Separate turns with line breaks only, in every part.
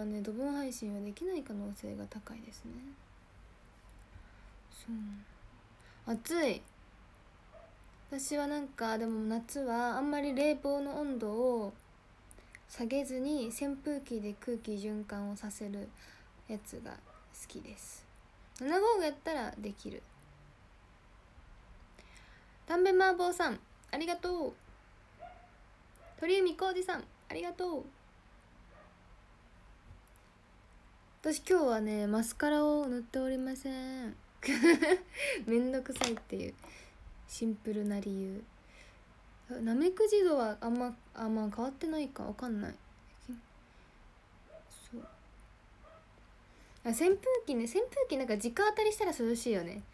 ね、土分配信はできない可能性が高いですね。そう、暑い。私はなんかでも夏はあんまり冷房の温度を下げずに扇風機で空気循環をさせるやつが好きです。7号やったらできる。たんべ麻婆さんありがとう。鳥海浩二さんありがとう。私今日はねマスカラを塗っておりませんめんどくさいっていうシンプルな理由。なめくじ度はあんま変わってないかわかんない。そう、扇風機ね、扇風機なんか直当たりしたら涼しいよね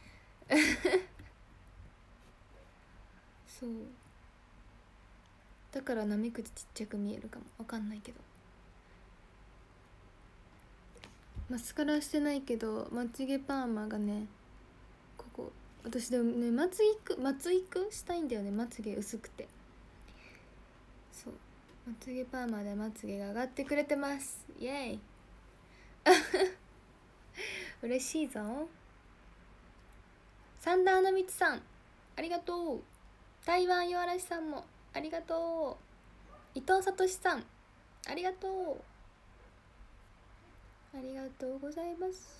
そうだからなめくじちっちゃく見えるかもわかんないけど。マスカラしてないけどまつげパーマがね、ここ私でもねまつ育したいんだよね。まつげ薄くて。そう、まつげパーマでまつげが上がってくれてます。イエーイ嬉しいぞ。サンダーのみちさんありがとう。台湾よあらしさんもありがとう。伊藤さとしさんありがとう。ありがとうございます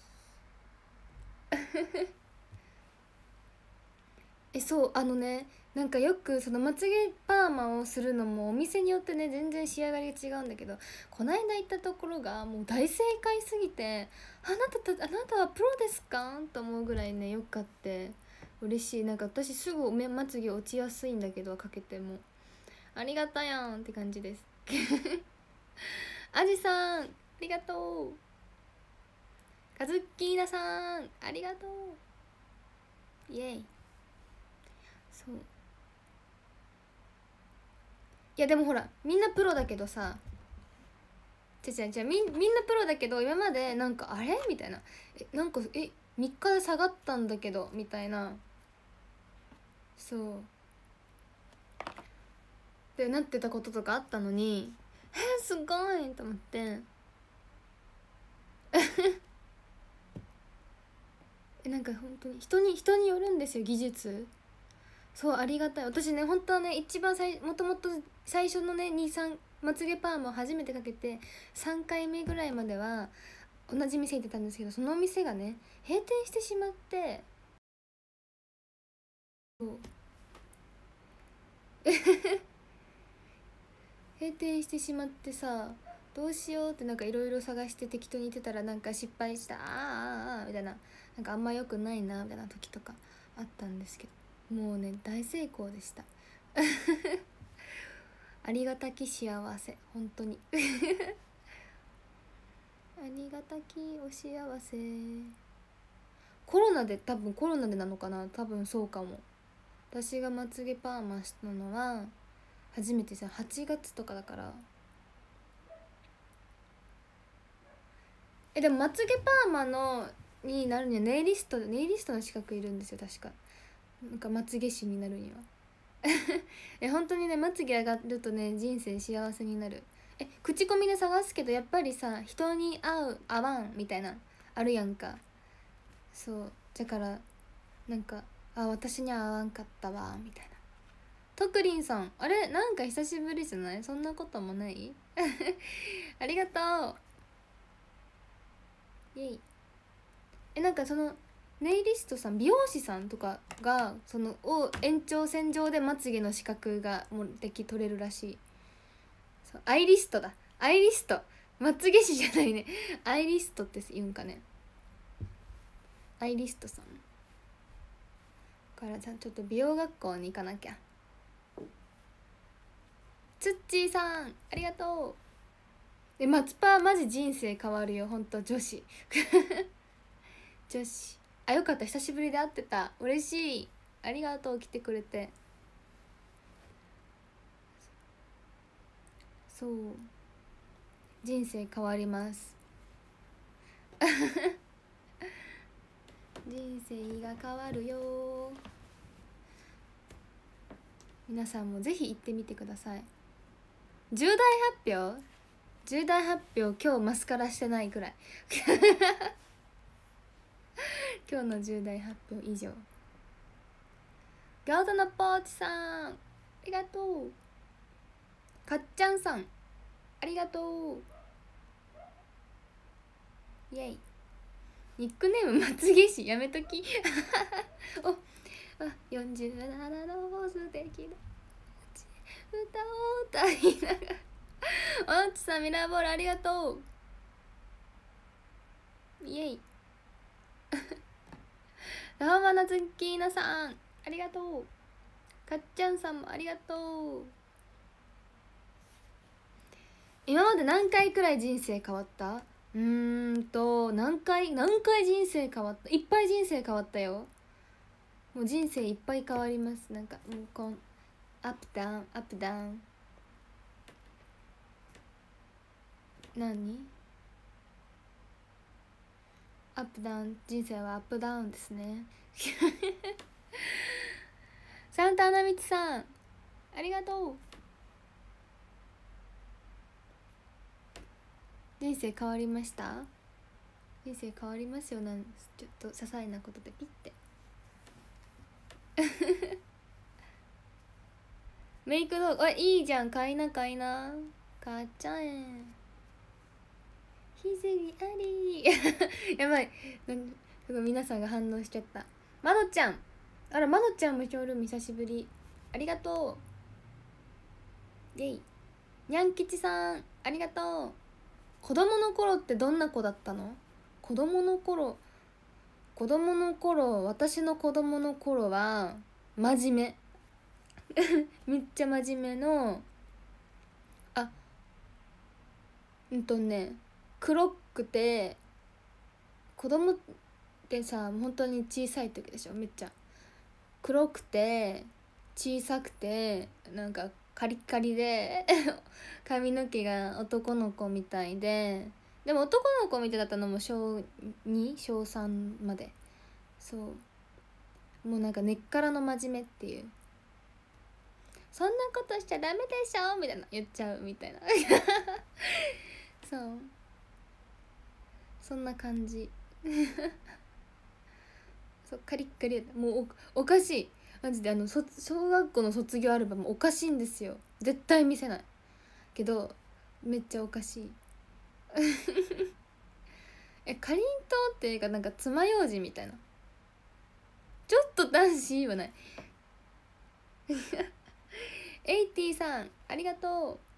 そうなんかよくそのまつげパーマをするのもお店によってね全然仕上がりが違うんだけど、こないだ行ったところがもう大正解すぎて、あなたはプロですかと思うぐらいねよかって嬉しい。なんか私すぐまつげ落ちやすいんだけどかけてもありがたやんって感じですあじさんありがとう。カズッキーナさんありがとう。イエイ。そう、いやでもほらみんなプロだけどさ、みんなプロだけど今までなんかあれみたいな、なんか3日で下がったんだけどみたいな、そうでなってたこととかあったのに、すごいと思ってなんか本当に人によるんですよ技術。そうありがたい。私ね本当はね一番もともと最初のね23まつげパーマを初めてかけて3回目ぐらいまでは同じ店行ってたんですけど、そのお店がね閉店してしまって、そう閉店してしまってさ、どうしようってなんかいろいろ探して適当に言ってたらなんか失敗したみたいな、なんかあんま良くないなみたいな時とかあったんですけど、もうね大成功でしたありがたき幸せ本当にありがたきお幸せ。コロナでなのかな、多分そうかも。私がまつげパーマしたのは初めてさ8月とかだから。でもまつげパーマのになるにはネイリストの資格いるんですよ確か。なんかまつげ師になるには本当にねまつげ上がるとね人生幸せになる。口コミで探すけどやっぱりさ人に合う合わんみたいなあるやんか。そうだからなんか私には合わんかったわみたいな。とくりんさんあれなんか久しぶりじゃない？そんなこともないありがとう。イエイ。なんかそのネイリストさん美容師さんとかがその延長線上でまつげの資格がもう取れるらしい。そうアイリストだ、アイリスト、まつげ師じゃないねアイリストって言うんかね。アイリストさんからちょっと美容学校に行かなきゃ。ツッチーさんありがとう。松パーマジ人生変わるよほんと女子女子よかった久しぶりで会ってた。嬉しい、ありがとう来てくれて。そう人生変わります人生が変わるよ。皆さんもぜひ行ってみてください。重大発表重大発表、今日マスカラしてないくらい今日の重大発表以上。餃子のポーチさんありがとう。かっちゃんさんありがとう。イエイ。ニックネームまつげしやめときおあ47の素敵な歌を歌いながらおうちさんミラーボールありがとう。イエイラハマナズッキーナさんありがとう。かっちゃんさんもありがとう。今まで何回くらい人生変わった？何回人生変わった？いっぱい人生変わったよ。もう人生いっぱい変わります。なんかもうアップダウンアップダウン。何？アップダウン、人生はアップダウンですねサンタアナミチさんありがとう。人生変わりました？人生変わりますよ。ちょっと些細なことでピッてメイク道具、あ、いいじゃん、買いな買っちゃえ。ひずりありやばい、すごい皆さんが反応しちゃった。まどちゃん、あら、まどちゃんもショールーム久しぶり、ありがとう。イェイ。にゃん吉さんありがとう。子供の頃ってどんな子だったの？子供の頃、私の子供の頃は真面目めっちゃ真面目の、あ、黒くて、子供ってさ本当に小さい時でしょ。めっちゃ黒くて小さくてなんかカリッカリで髪の毛が男の子みたいで、でも男の子みたいだったのも小2小3まで。そうもうなんか根っからの真面目っていう、そんなことしちゃダメでしょみたいな言っちゃうみたいなそうそんな感じそうカリッカリもう おかしいマジで。小学校の卒業アルバムおかしいんですよ。絶対見せないけどめっちゃおかしいかりんとうっていうかなんか爪楊枝みたいな、ちょっと男子はないエイティさんありがとう。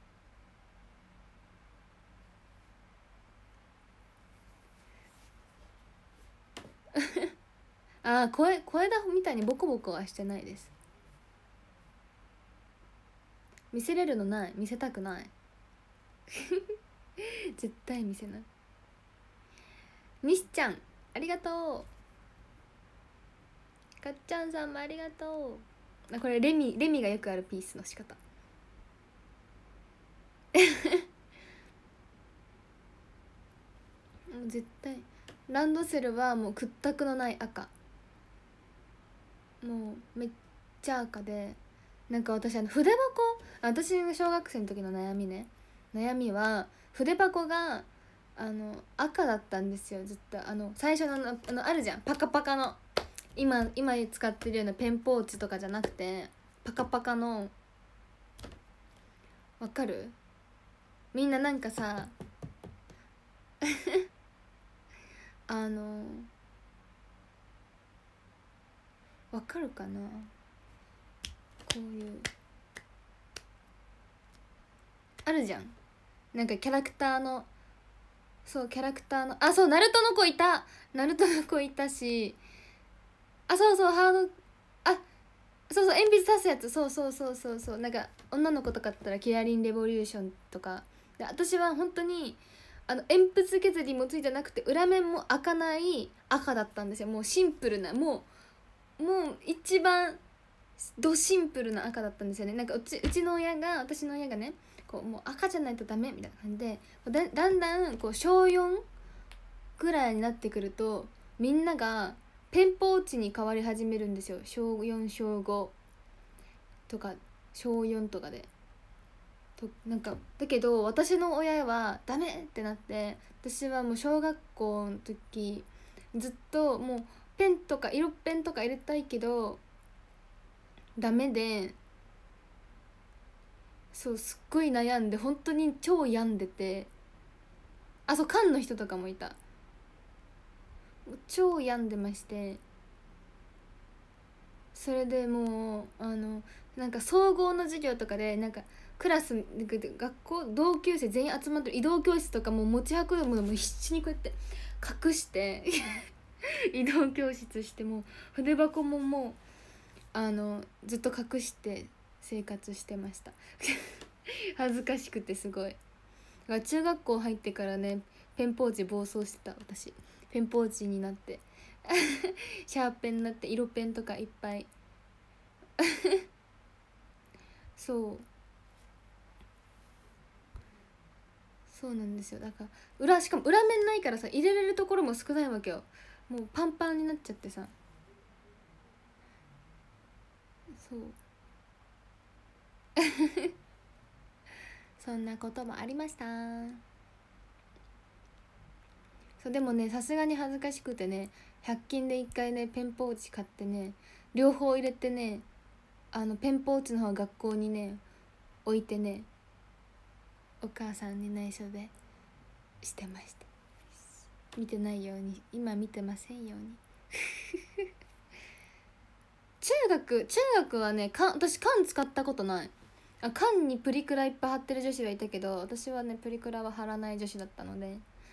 あ、声だみたいにボコボコはしてないです。見せれるのない、見せたくない絶対見せない。みしちゃんありがとう。かっちゃんさんもありがとう。これレミがよくあるピースの仕方もう絶対ランドセルはもう屈託のない赤、もうめっちゃ赤で、なんか私筆箱、私が小学生の時の悩みは筆箱が赤だったんですよずっと。最初のあるじゃん、パカパカの、今使ってるようなペンポーチとかじゃなくてパカパカの、わかる？みんななんかさわかるかな、こういうあるじゃん、なんかキャラクターの、あ、そう、ナルトの子いたし、あ、そうそう、そう鉛筆刺すやつ、そう、なんか女の子とかだったらキラリンレボリューションとかで、私は本当に鉛筆削りもついてなくて裏面も開かない赤だったんですよ。もうシンプルな、もう一番ドシンプルな赤だったんですよね。なんか私の親がね、こうもう赤じゃないとダメみたいな感じで、だんだんこう小4ぐらいになってくるとみんながペンポーチに変わり始めるんですよ。小4小5とか小4とかでなんかだけど私の親はダメってなって、私はもう小学校の時ずっともうペンとか色ペンとか入れたいけどダメで、そうすっごい悩んで本当に超病んでて、あそう缶の人とかもいた、超病んでまして、それでもうなんか総合の授業とかでなんかクラス学校同級生全員集まってる移動教室とかも持ち運ぶものも必死にこうやって隠して移動教室して、もう筆箱ももうずっと隠して生活してました恥ずかしくてすごい。だから中学校入ってからね、ペンポーチ暴走してた私。ペンポーチになってシャーペンになって色ペンとかいっぱいそうなんですよ。だからしかも裏面ないからさ、入れれるところも少ないわけよ。もうパンパンになっちゃってさ、そうそんなこともありました。そうでもね、さすがに恥ずかしくてね、100均で1回ねペンポーチ買ってね、両方入れてね、ペンポーチの方は学校にね置いてね、お母さんに内緒でしてました。見てないように、今見てませんように中学はね、私缶使ったことない。缶にプリクラいっぱい貼ってる女子はいたけど、私はねプリクラは貼らない女子だったので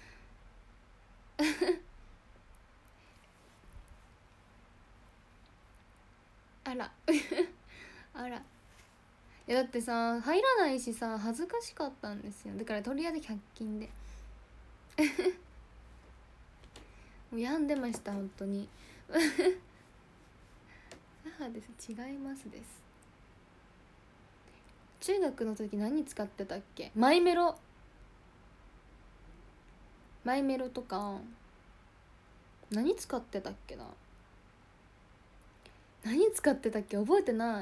あらあら、いやだってさ入らないしさ、恥ずかしかったんですよ。だからとりあえず100均でもう病んでました本当に母です、違いますです。中学の時何使ってたっけ？マイメロとか何使ってたっけな、何使ってたっけ覚えてない。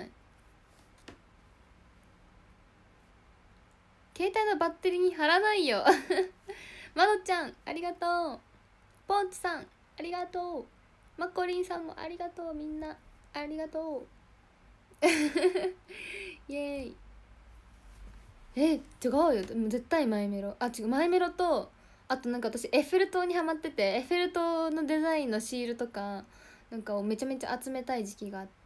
携帯のバッテリーに貼らないよまどちゃんありがとう、ポンチさんありがとう、マコリンさんもありがとう、みんなありがとうイエーイ。違うよ、でも絶対マイメロ、違う、マイメロと、あとなんか私エッフェル塔にハマってて、エッフェル塔のデザインのシールとかなんかをめちゃめちゃ集めたい時期があって、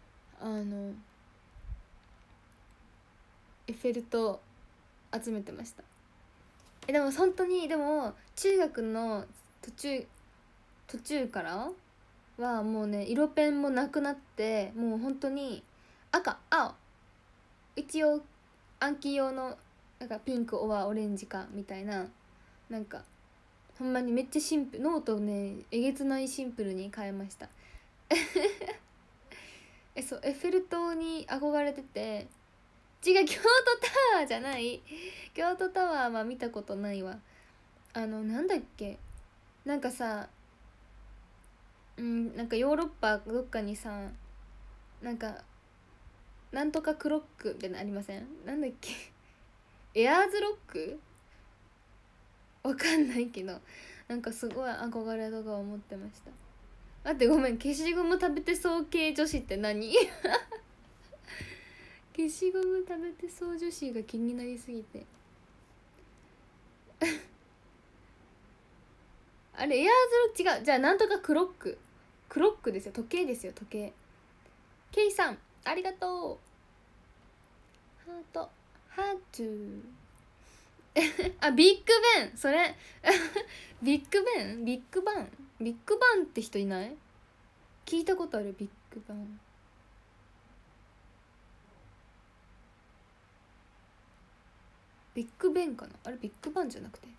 エッフェル塔集めてました。でも本当に、でも中学の途中からはもうね色ペンもなくなって、もう本当に赤青、一応暗記用のなんかピンクはオレンジかみたいな、なんかほんまにめっちゃシンプル、ノートをねえげつないシンプルに変えましたそうエッフェル塔に憧れてて、違う、京都タワーじゃない、京都タワーは見たことないわ。なんだっけ、なんかさ、なんかヨーロッパどっかにさ、なんかなんとかクロックってありません？なんだっけエアーズロック、わかんないけど、なんかすごい憧れとか思ってました。待って、ごめん、消しゴム食べてそう系女子って何消しゴム食べてそう女子が気になりすぎてあれエアーズロック違う、じゃあなんとかクロック、クロックですよ、時計ですよ、時計。ケイさんありがとう、ハートハートあ、ビッグベン、それビッグベン、ビッグバン、ビッグバンって人いない？聞いたことある、ビッグバン。ビッグベンかな、あれビッグバンじゃなくて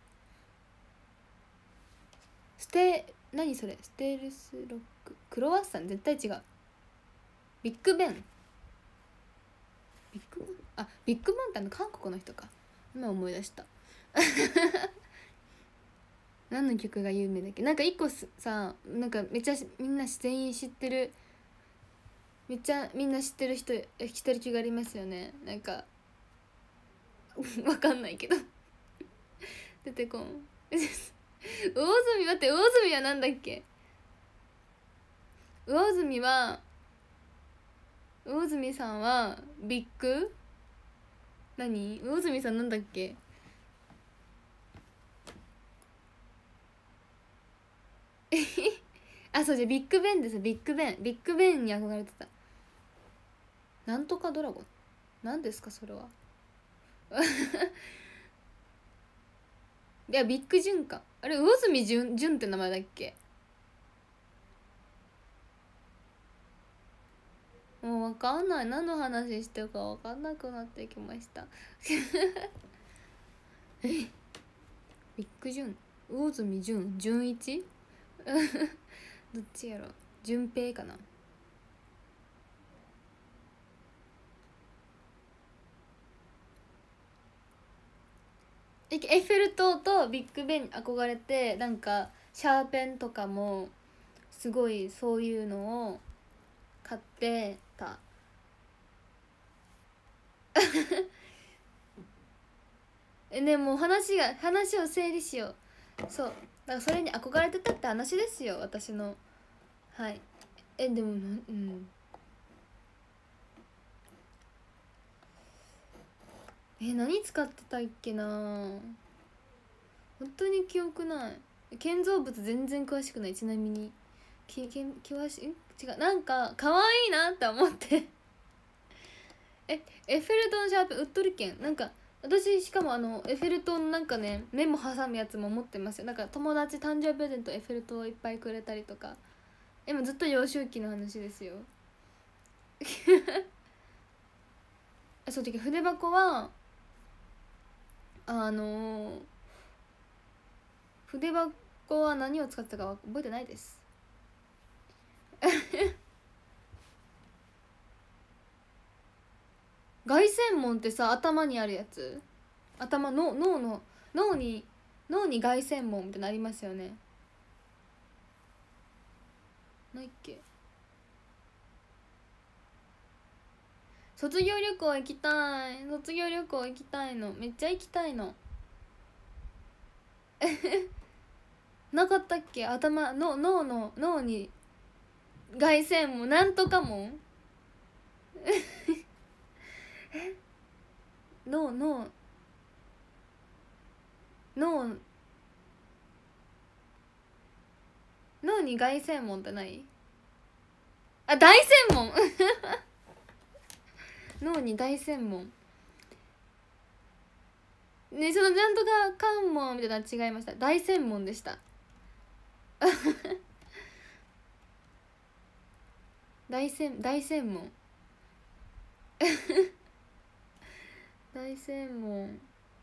何それ、ステルスロック、クロワッサン、絶対違う。ビッグベン、ビッグバン、ビッグバンって韓国の人か、今思い出した何の曲が有名だっけ、なんか一個さ、なんかめっちゃみんな全員知ってる、めっちゃみんな知ってる人一人曲がありますよね。なんかわかんないけど出てこん魚住、待って、魚住はなんだっけ。魚住さんはビッグ、何、魚住さんなんだっけ。あ、そうじゃ、ビッグベンです。ビッグベンに憧れてた。なんとかドラゴン、なんですかそれは。いや、ビッグジュンか、あれ魚住ジュンって名前だっけ。もう分かんない、何の話してるか分かんなくなってきましたビッグジュン、魚住純一どっちやろ、純平かな。エッフェル塔とビッグベンに憧れて、なんかシャーペンとかもすごいそういうのを買ってたね、もう話を整理しよう。そう、だからそれに憧れてたって話ですよ、私の。はい。でも何使ってたっけな、本当に記憶ない。建造物全然詳しくない。ちなみに詳しい、違う、なんか可愛いなって思ってエッフェル塔のシャーペン売っとるけん。なんか私しかもエッフェル塔のなんかね、メモ挟むやつも持ってますよ。なんか友達誕生日プレゼントエッフェル塔をいっぱいくれたりとか。今ずっと幼少期の話ですよそうだけど、筆箱は筆箱は何を使ってたか覚えてないです凱旋門ってさ、頭にあるやつ、頭の脳に凱旋門みたいなのありますよね。ないっけ。卒業旅行行きたい。卒業旅行行きたいの、めっちゃ行きたいのなかったっけ、頭の脳に凱旋門なんとか門脳に凱旋門ってない。あ、大専門脳に大専門ね、そのなんとか関門みたいなの違いました。大専門でした大専門大専門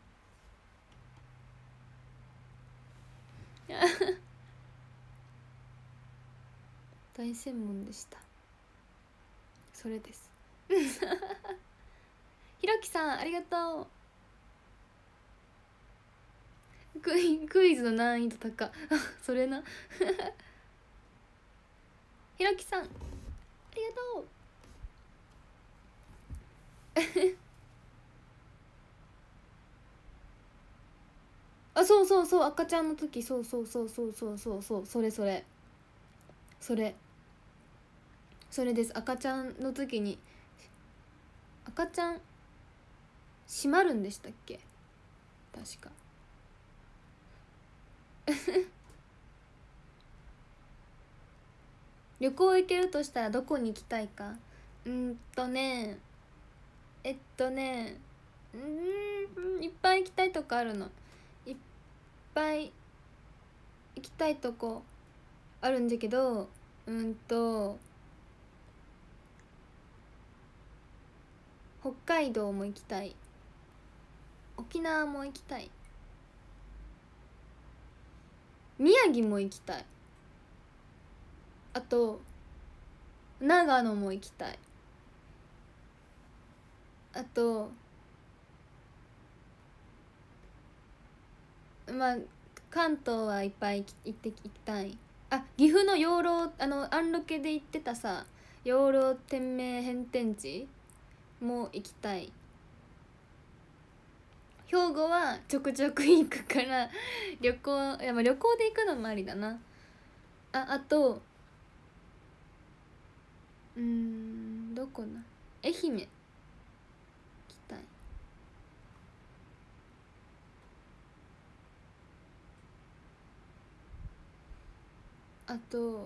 大専門でした。それですひろきさんありがとう。クイズの難易度高それなひろきさんありがとうあ、そうそうそう、赤ちゃんの時、そうそれです。赤ちゃんの時に、赤ちゃん閉まるんでしたっけ、確か旅行行けるとしたらどこに行きたいか。ねいっぱい行きたいとこあるの。いっぱい行きたいとこあるんだけど、北海道も行きたい、沖縄も行きたい、宮城も行きたい、あと長野も行きたい、あとまあ関東はいっぱい行きたい。あ、岐阜の養老、アンロケで行ってたさ、養老天明変天地も行きたい。 兵庫はちょくちょく行くから旅行、いや、まあ旅行で行くのもありだな。あとどこな、愛媛行きたい。あと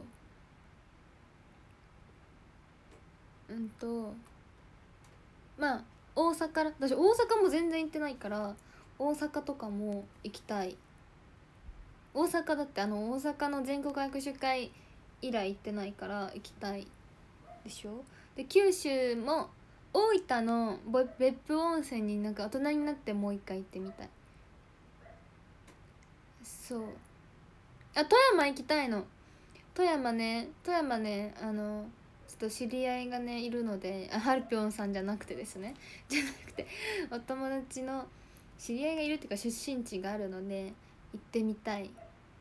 まあ大阪、私大阪も全然行ってないから大阪とかも行きたい。大阪だって大阪の全国握手会以来行ってないから行きたいでしょ。で九州も大分の別府温泉になんか大人になってもう一回行ってみたい。そう、富山行きたいの。富山ねちょっと知り合いがねいるので、はるぴょんさんじゃなくてですねじゃなくてお友達の知り合いがいるっていうか出身地があるので行ってみたい。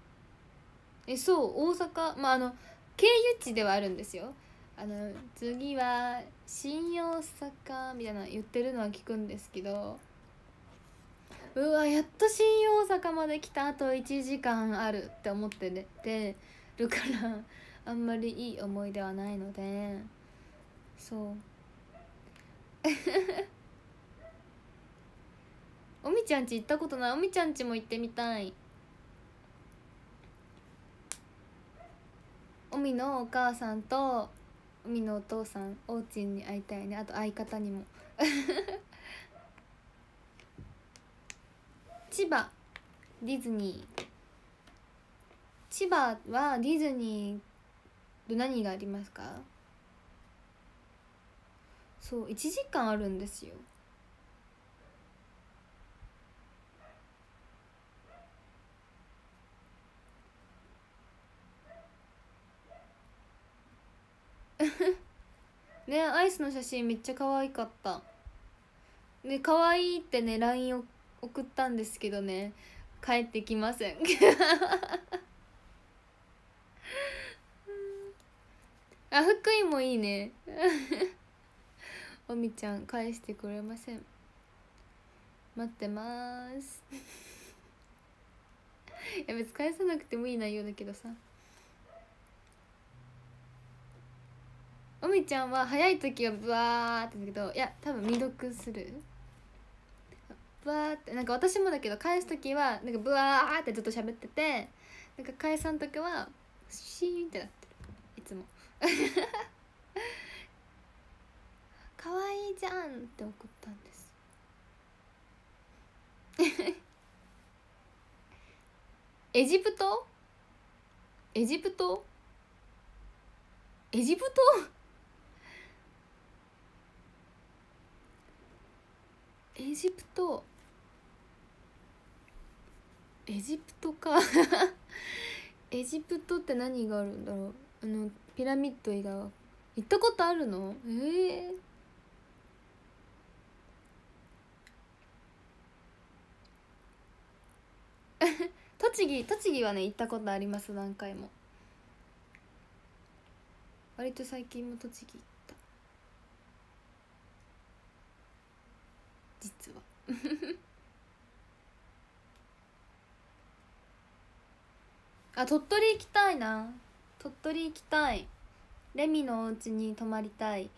そう大阪、経由地ではあるんですよ。次は新大阪みたいな言ってるのは聞くんですけど、うわやっと新大阪まで来た、あと1時間あるって思ってるからあんまりいい思い出はないので、そうおみちゃんち行ったことない。おみちゃんちも行ってみたい。おみのお母さんとおみのお父さん、おうちんに会いたいね。あと相方にも千葉ディズニー、千葉はディズニーで何がありますか？そう1時間あるんですよ。ね、アイスの写真めっちゃ可愛かった。で可愛いってね LINE を送ったんですけどね、帰ってきませんあ、福井もいいねおみちゃん返してくれません。待ってますいや別に返さなくてもいい内容だけどさ、おみちゃんは早い時はブワーってだけど、いや多分未読する。ブワーってなんか私もだけど、返す時はなんかブワーってずっと喋ってて、なんか返さん時はシーンってなってるいつも可愛いじゃんって送ったんですエジプトエジプトエジプトエジプトエジプトかエジプトって何があるんだろう。ピラミッド以外は行ったことあるの？栃木はね行ったことあります。何回も。割と最近も栃木行った、実はあ、鳥取行きたいな。鳥取行きたい。レミのお家に泊まりたい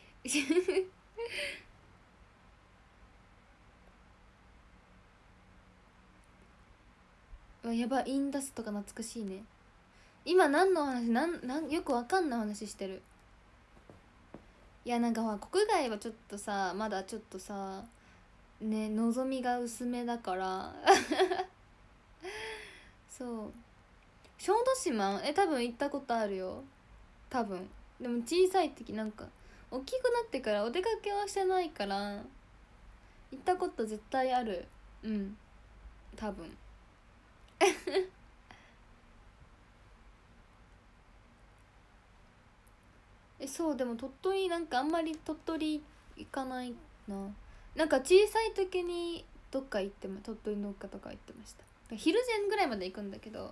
うわやばい、インダスとか懐かしいね。今何の話、よくわかんない話してる。いやなんかほら国外はちょっとさ、まだちょっとさね、望みが薄めだからそう小豆島多分行ったことあるよ多分。でも小さい時、なんか大きくなってからお出かけはしてないから行ったこと絶対ある。うん多分そうでも鳥取なんかあんまり鳥取行かないな。なんか小さい時にどっか行っても鳥取のどっかとか行ってました。昼前ぐらいまで行くんだけど。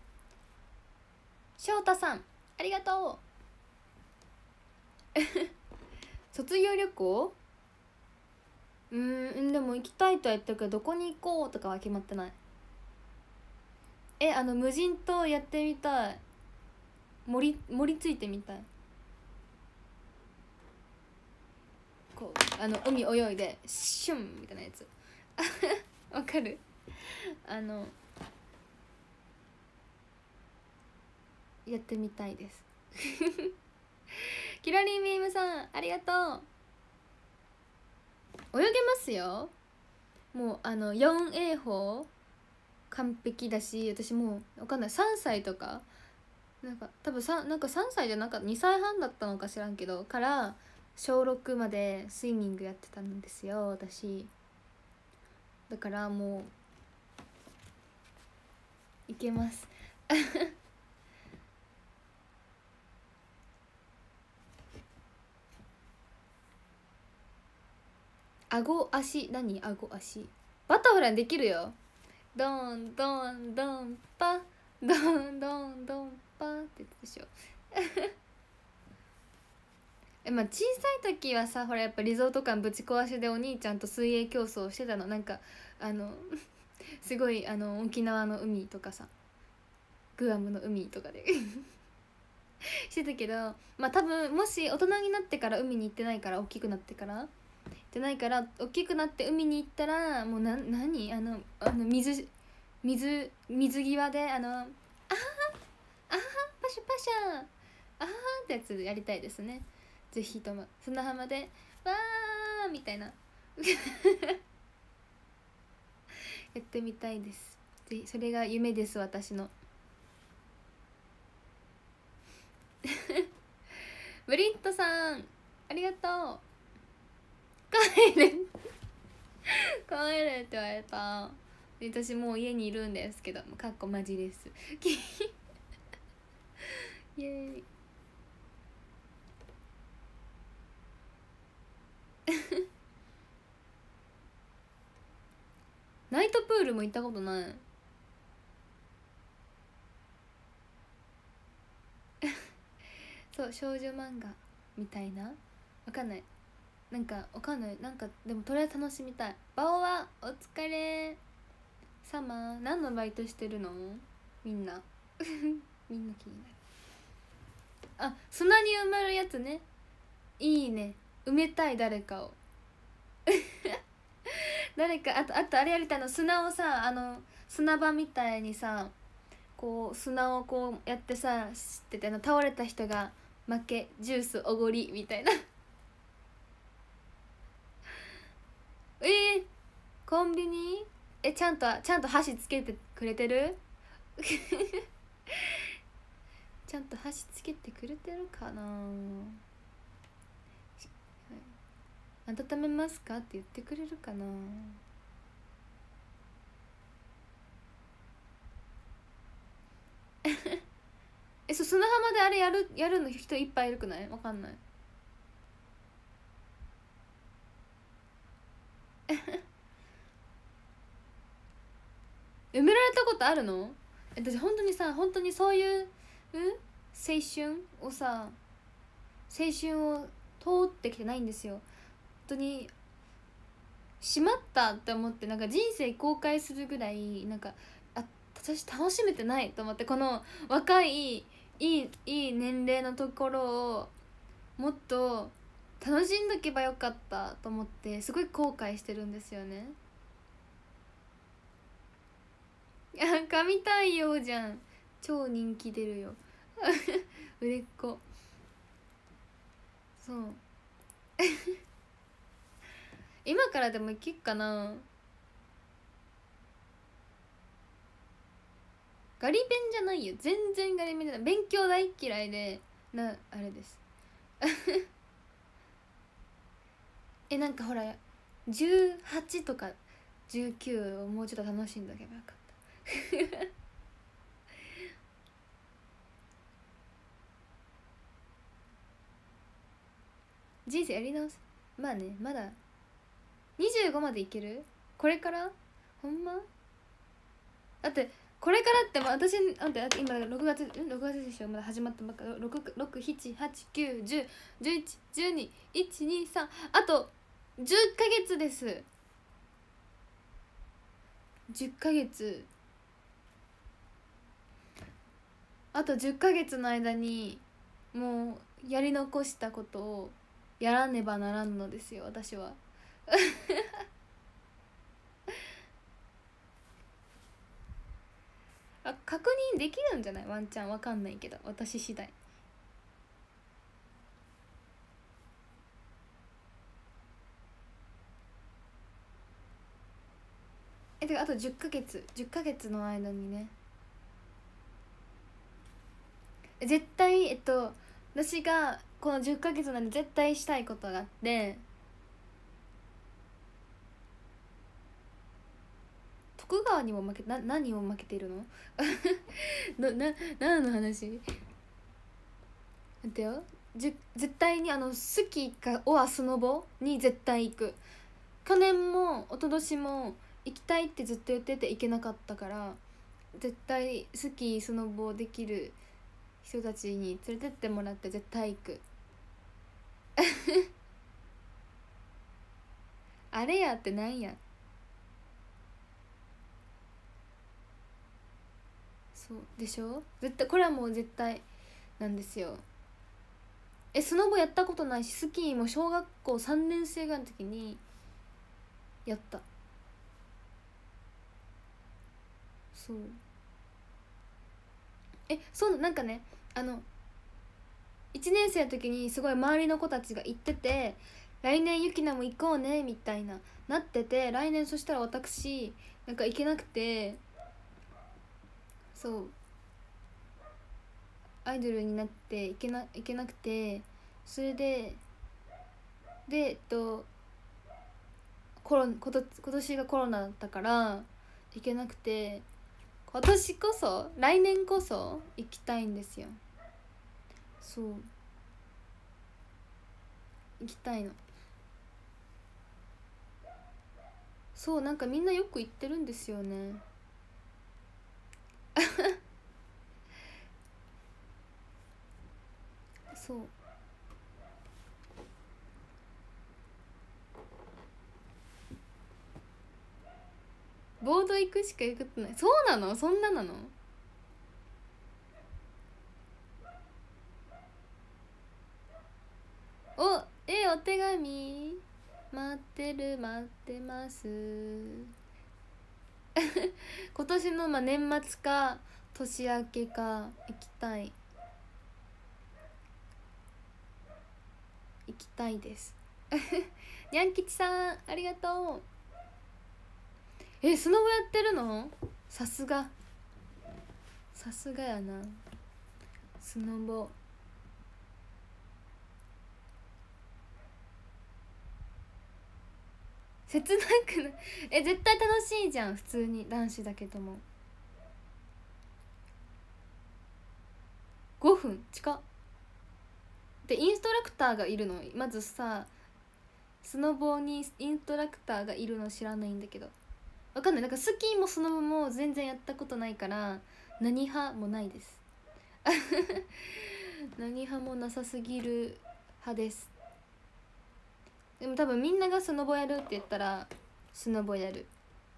翔太さんありがとう卒業旅行でも行きたいとは言ったけどどこに行こうとかは決まってない。無人島やってみたい。盛りついてみたい。こう海泳いでシュンみたいなやつわかる？やってみたいですキラリンビームさんありがとう。泳げますよ。もう4A 法完璧だし、私もう分かんない、3歳とかなんか多分なんか3歳じゃなかった、2歳半だったのか知らんけどから小6までスイミングやってたんですよ私。だからもういけます顎足、何顎足バタフライできるよ。ドンドンドンパドンドンドンパってやつでしょまあ小さい時はさほらやっぱリゾート館ぶち壊しでお兄ちゃんと水泳競争してたの。なんかすごい沖縄の海とかさグアムの海とかでしてたけど、まあ多分もし大人になってから海に行ってないから、大きくなってから行ってないから、大きくなって海に行ったらもう何水際であはパシャパシャあはってやつやりたいですね。ぜひとも砂浜でわーみたいなやってみたいです。ぜひそれが夢です私のブリットさんありがとう。帰る帰るって言われた。私もう家にいるんですけどかっこマジですイエーイナイトプールも行ったことないそう少女漫画みたいな、わかんない、なんかわかんない、なんかでもとりあえず楽しみたい。バオはお疲れ様。何のバイトしてるのみんなみんな気になる。砂に埋まるやつね。いいね、埋めたい誰かを誰かあとあれやりたいの、砂をさ砂場みたいにさこう砂をこうやってさ知ってて倒れた人が負けジュースおごりみたいなコンビニちゃんと箸つけてくれてるちゃんと箸つけてくれてるかな。温めますかって言ってくれるかな砂浜であれやるの人いっぱいいるくない？わかんない埋められたことあるの？私本当にそういう青春を通ってきてないんですよ。本当にしまったって思って、なんか人生後悔するぐらいなんか私楽しめてないと思って、この若いいい年齢のところをもっと楽しんどけばよかったと思ってすごい後悔してるんですよね。神対応じゃん、超人気出るよ売れっ子。そう今からでも行けっかな。ガリ勉じゃないよ、全然ガリ勉じゃない。勉強大嫌いであれですなんかほら18とか19をもうちょっと楽しんどけばよかった人生やり直す。まあね、まだ25までいける。これからほんまだってこれからって私だって今6月でしょ、まだ始まったばっか。6、7、8、9、10、11、12、1、2、3、あと 10ヶ月です。10ヶ月。あと10ヶ月の間にもうやり残したことをやらねばならんのですよ、私は。あ、確認できるんじゃない？ワンチャンわかんないけど、私次第。てかあと10ヶ月の間にね、絶対私がこの10ヶ月なんで絶対したいことがあって、徳川にも負け何を負けてるの？何の話？待ってよ。絶対にスキかオアスノボに絶対行く。去年も一昨年も行きたいってずっと言ってて行けなかったから、絶対スキースノボできる人たちに連れてってもらって絶対行く。あれやってなんや。そうでしょ、絶対これはもう絶対なんですよ。スノボやったことないし、スキーも小学校3年生ぐらいの時にやった。そうそうなんかね、1年生の時にすごい周りの子たちが行ってて、来年ゆきなも行こうねみたいなってて、来年そしたら私なんか行けなくて、そうアイドルになって行けなくて、それで今年がコロナだったから行けなくて、来年こそ行きたいんですよ。そう行きたいの。そうなんかみんなよく行ってるんですよね。そうボード行くしか行くってない。そうなの？そんななの？お手紙待ってます。今年の年末か年明けか行きたいです。にゃん吉さんありがとう。スノボやってるの？さすがやな。スノボ切なくない？絶対楽しいじゃん、普通に男子だけども。5分近っ。でインストラクターがいるの？まずさ、スノボにインストラクターがいるの知らないんだけど。わかんない。なんかスキーもスノボも全然やったことないから何派もないです。何派もなさすぎる派です。でも多分みんながスノボやるって言ったらスノボやる。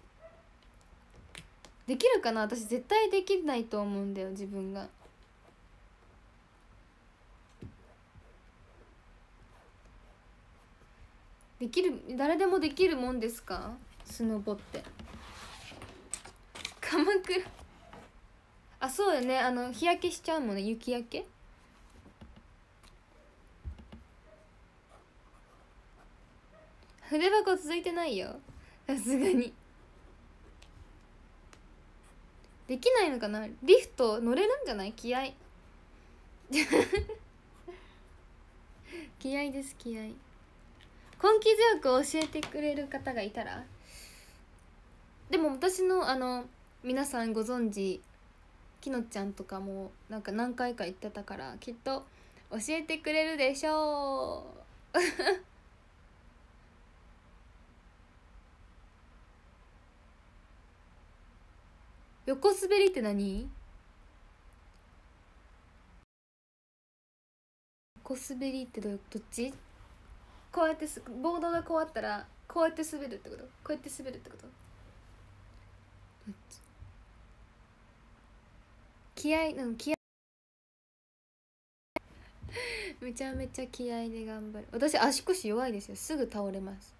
できるかな？私絶対できないと思うんだよ、自分が。できる？誰でもできるもんですか？スノボって。鎌倉、あ、そうよね、日焼けしちゃうもんね、雪焼け。筆箱続いてないよ、さすがに。できないのかな？リフト乗れるんじゃない？気合気合です、気合。根気強く教えてくれる方がいたら。でも私の皆さんご存知きのちゃんとかもなんか何回か言ってたから、きっと教えてくれるでしょう。横滑りって何？横滑りってどっち？ こうやってボードがこうあったらこうやって滑るってこと？こうやって滑るってこと？気合めちゃめちゃ気合で頑張る。私足腰弱いですよ、すぐ倒れます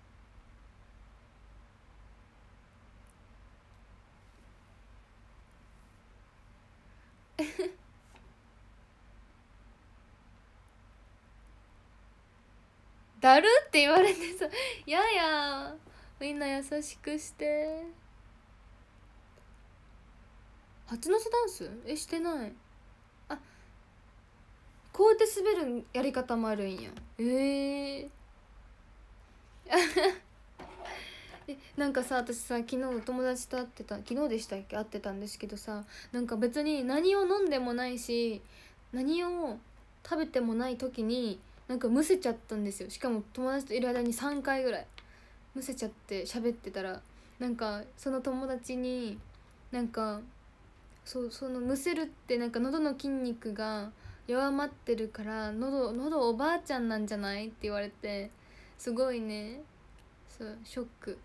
だるって言われてさ、ややみんな優しくして。初のせダンスしてない。あ、こうやって滑るやり方もあるんや。なんかさ、私さ、昨日友達と会ってた、昨日でしたっけ、会ってたんですけどさ、なんか別に何を飲んでもないし何を食べてもない時になんかむせちゃったんですよ。しかも友達といる間に3回ぐらいむせちゃって喋ってたら、なんかその友達になんかそのむせるってなんか喉の筋肉が弱まってるから喉おばあちゃんなんじゃないって言われて、すごいね、そうショック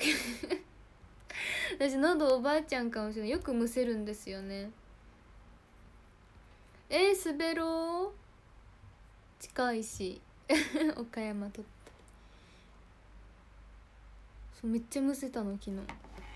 私喉おばあちゃんかもしれない。よくむせるんですよね。滑ろう、近いし岡山とってそうめっちゃむせたの昨日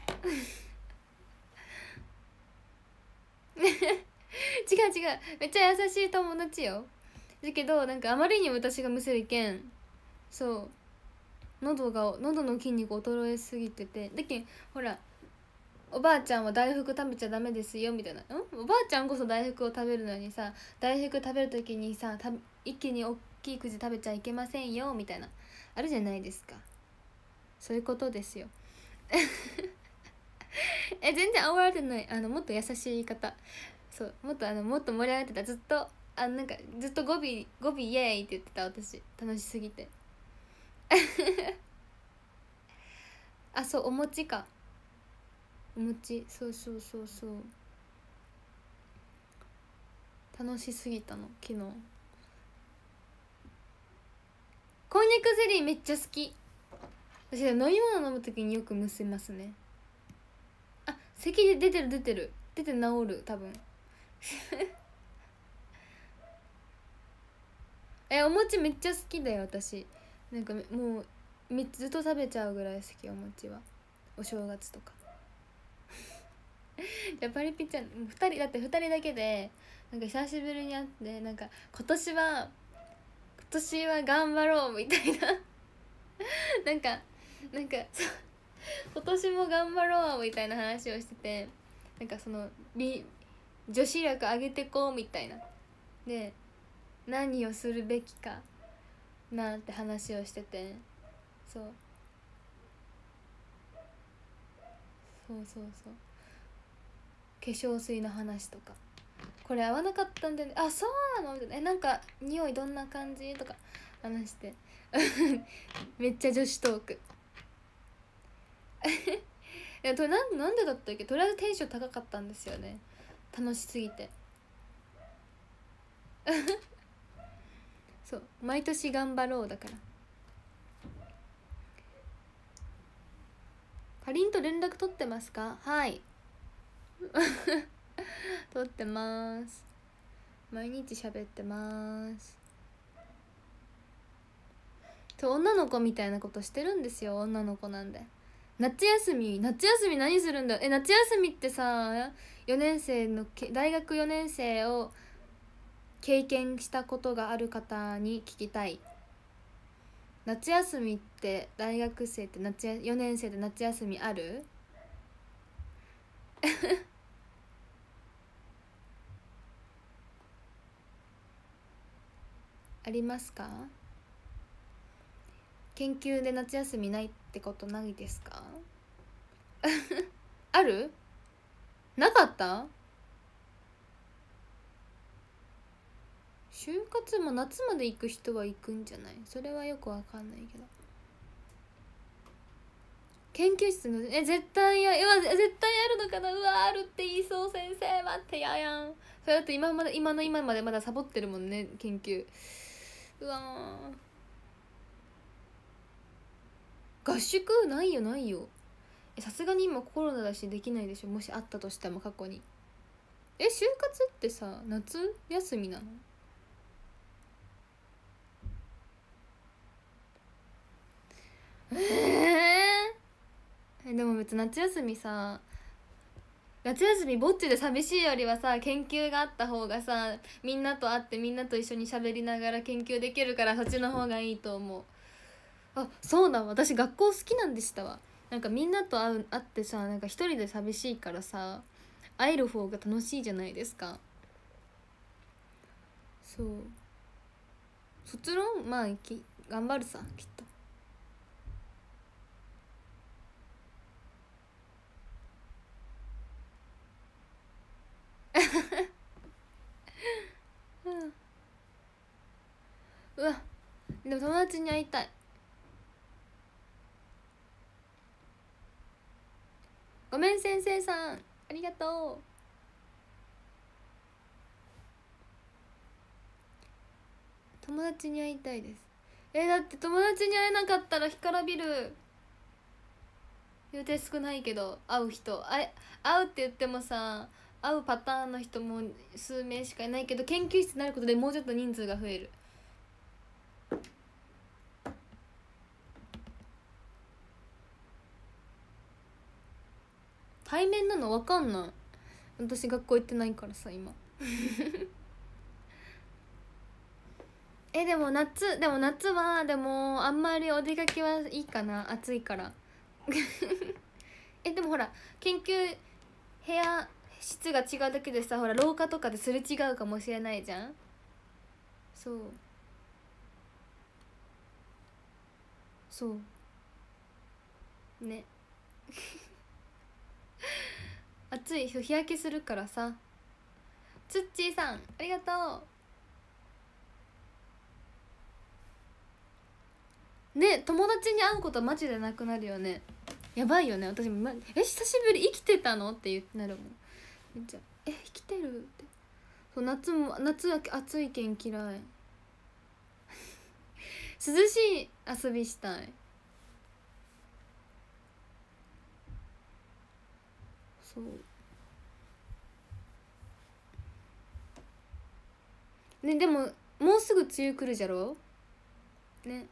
違う違う、めっちゃ優しい友達よ。だけどなんかあまりにも私がむせるけん、そう喉の筋肉衰えすぎてて、だけんほらおばあちゃんは大福食べちゃダメですよみたいな、おばあちゃんこそ大福を食べるのにさ、大福食べる時にさ一気に大きいくじ食べちゃいけませんよみたいなあるじゃないですか。そういうことですよ全然煽られてない。もっと優しい言い方。そうもっともっと盛り上がってた。ずっとなんかずっと語尾イエーイって言ってた私、楽しすぎてあ、そうお餅か、お餅、そうそうそうそう、楽しすぎたの昨日。こんにゃくゼリーめっちゃ好き。私飲み物飲む時によくむせますね。あ、咳で出てる出て治る多分お餅めっちゃ好きだよ私。なんかもうずっと食べちゃうぐらい好き、お餅は。お正月とかじゃあパリピちゃん2人だって、2人だけでなんか久しぶりに会って、なんか今年は頑張ろうみたいななんか今年も頑張ろうみたいな話をしてて、なんかその女子力上げてこうみたいなで、何をするべきかなんて話をしてて、そうそう化粧水の話とか、これ合わなかったんだよね、あそうなのみたいな、なんか匂いどんな感じとか話してめっちゃ女子トークいやなんでだったっけ、とりあえずテンション高かったんですよね、楽しすぎてそう毎年頑張ろうだから。かりんと連絡取ってますか？はい取ってます、毎日喋ってます。女の子みたいなことしてるんですよ、女の子なんで。夏休み何するんだ。夏休みってさ、4年生の大学4年生を経験したことがある方に聞きたい。夏休みって大学生って4年生で夏休みあるありますか？研究で夏休みないってことないですか？ある？なかった？就活も夏まで行く人は行くんじゃない？それはよくわかんないけど。研究室の絶対や絶対あるのかな。うわあるって言いそう。先生待ってややん。それだって今までまだサボってるもんね研究。うわ合宿ないよないよ。さすがに今コロナだしできないでしょ、もしあったとしても過去に。就活ってさ夏休みなの？でも別に夏休みさ、夏休みぼっちで寂しいよりはさ、研究があった方がさ、みんなと会ってみんなと一緒に喋りながら研究できるから、そっちの方がいいと思う。あ、そうだ、私学校好きなんでしたわ。なんかみんなと会ってさ、なんか一人で寂しいからさ、会える方が楽しいじゃないですか。そう、卒論まあ頑張るさきっと。うわ、でも友達に会いたい。ごめん先生さん、ありがとう。友達に会いたいです。だって友達に会えなかったら干からびる。予定少ないけど会う人、会うって言ってもさ、会うパターンの人も数名しかいないけど、研究室になることでもうちょっと人数が増える。対面なの分かんない。私学校行ってないからさ今。でも夏はでもあんまりお出かけはいいかな、暑いから。でもほら研究部屋室が違うだけでさ、ほら廊下とかですれ違うかもしれないじゃん。そうね。暑い日焼けするからさ。つっちーさんありがとうね。友達に会うことマジでなくなるよね。やばいよね。私も、久しぶり生きてたのって言ってなるもん。めっちゃ生きてるって。そう、夏は暑いけん嫌い。涼しい遊びしたい。そうね。でももうすぐ梅雨来るじゃろね。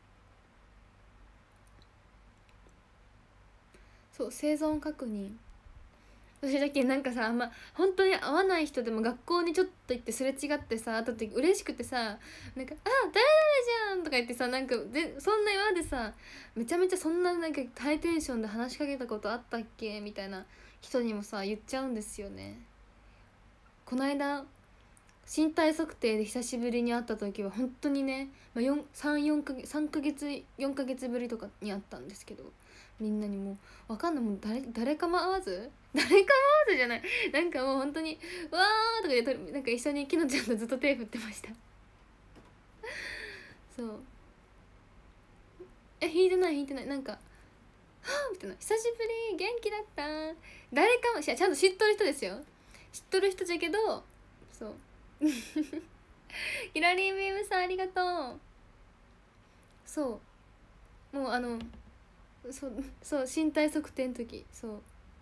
そう、生存確認。私だけなんかさ、本当に会わない人でも学校にちょっと行ってすれ違ってさ、会った時嬉しくてさ、なんか「あ、誰々じゃん!」とか言ってさ、なんかそんな今までさ、めちゃめちゃそんななんかハイテンションで話しかけたことあったっけみたいな人にもさ言っちゃうんですよね。この間身体測定で久しぶりに会った時は本当にね、3ヶ月4ヶ月ぶりとかに会ったんですけど、みんなにもう分かんない、もう誰かも会わず誰かも会わずじゃない、なんかもう本当に「わー」とか言ってなんか一緒にきのちゃんとずっと手振ってました。そう、弾いてない、なんか「はあ」みたいな「久しぶり元気だった」誰かもちゃんと知っとる人ですよ、知っとる人じゃけど。そう。ヒラリービームさんありがとう。そうもうそう身体測定の時、そう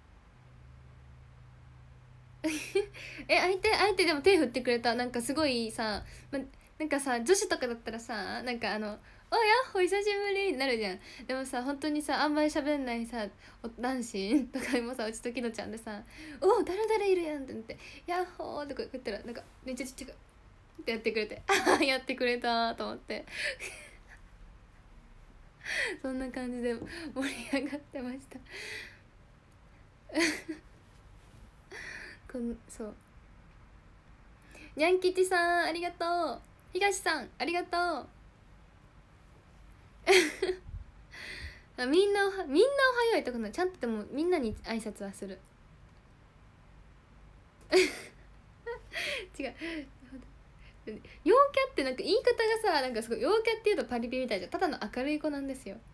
相手でも手振ってくれた。なんかすごいさ、なんかさ女子とかだったらさ、なんか「おやっほ久しぶり」になるじゃん。でもさ本当にさあんまり喋んないさ男子とかにもさ、うちときのちゃんでさ「お誰々いるやん」って言って「ヤッホー」とか言ったらなんかめっちゃちっちゃくってやってくれてああやってくれたと思ってそんな感じで盛り上がってました。そうにゃん吉さんありがとう、東さんありがとう。みんなおはよう言いたくない。ちゃんとでもみんなに挨拶はする。違う、陽キャってなんか言い方がさ、なんかすごい陽キャっていうとパリピみたいじゃん。ただの明るい子なんですよ。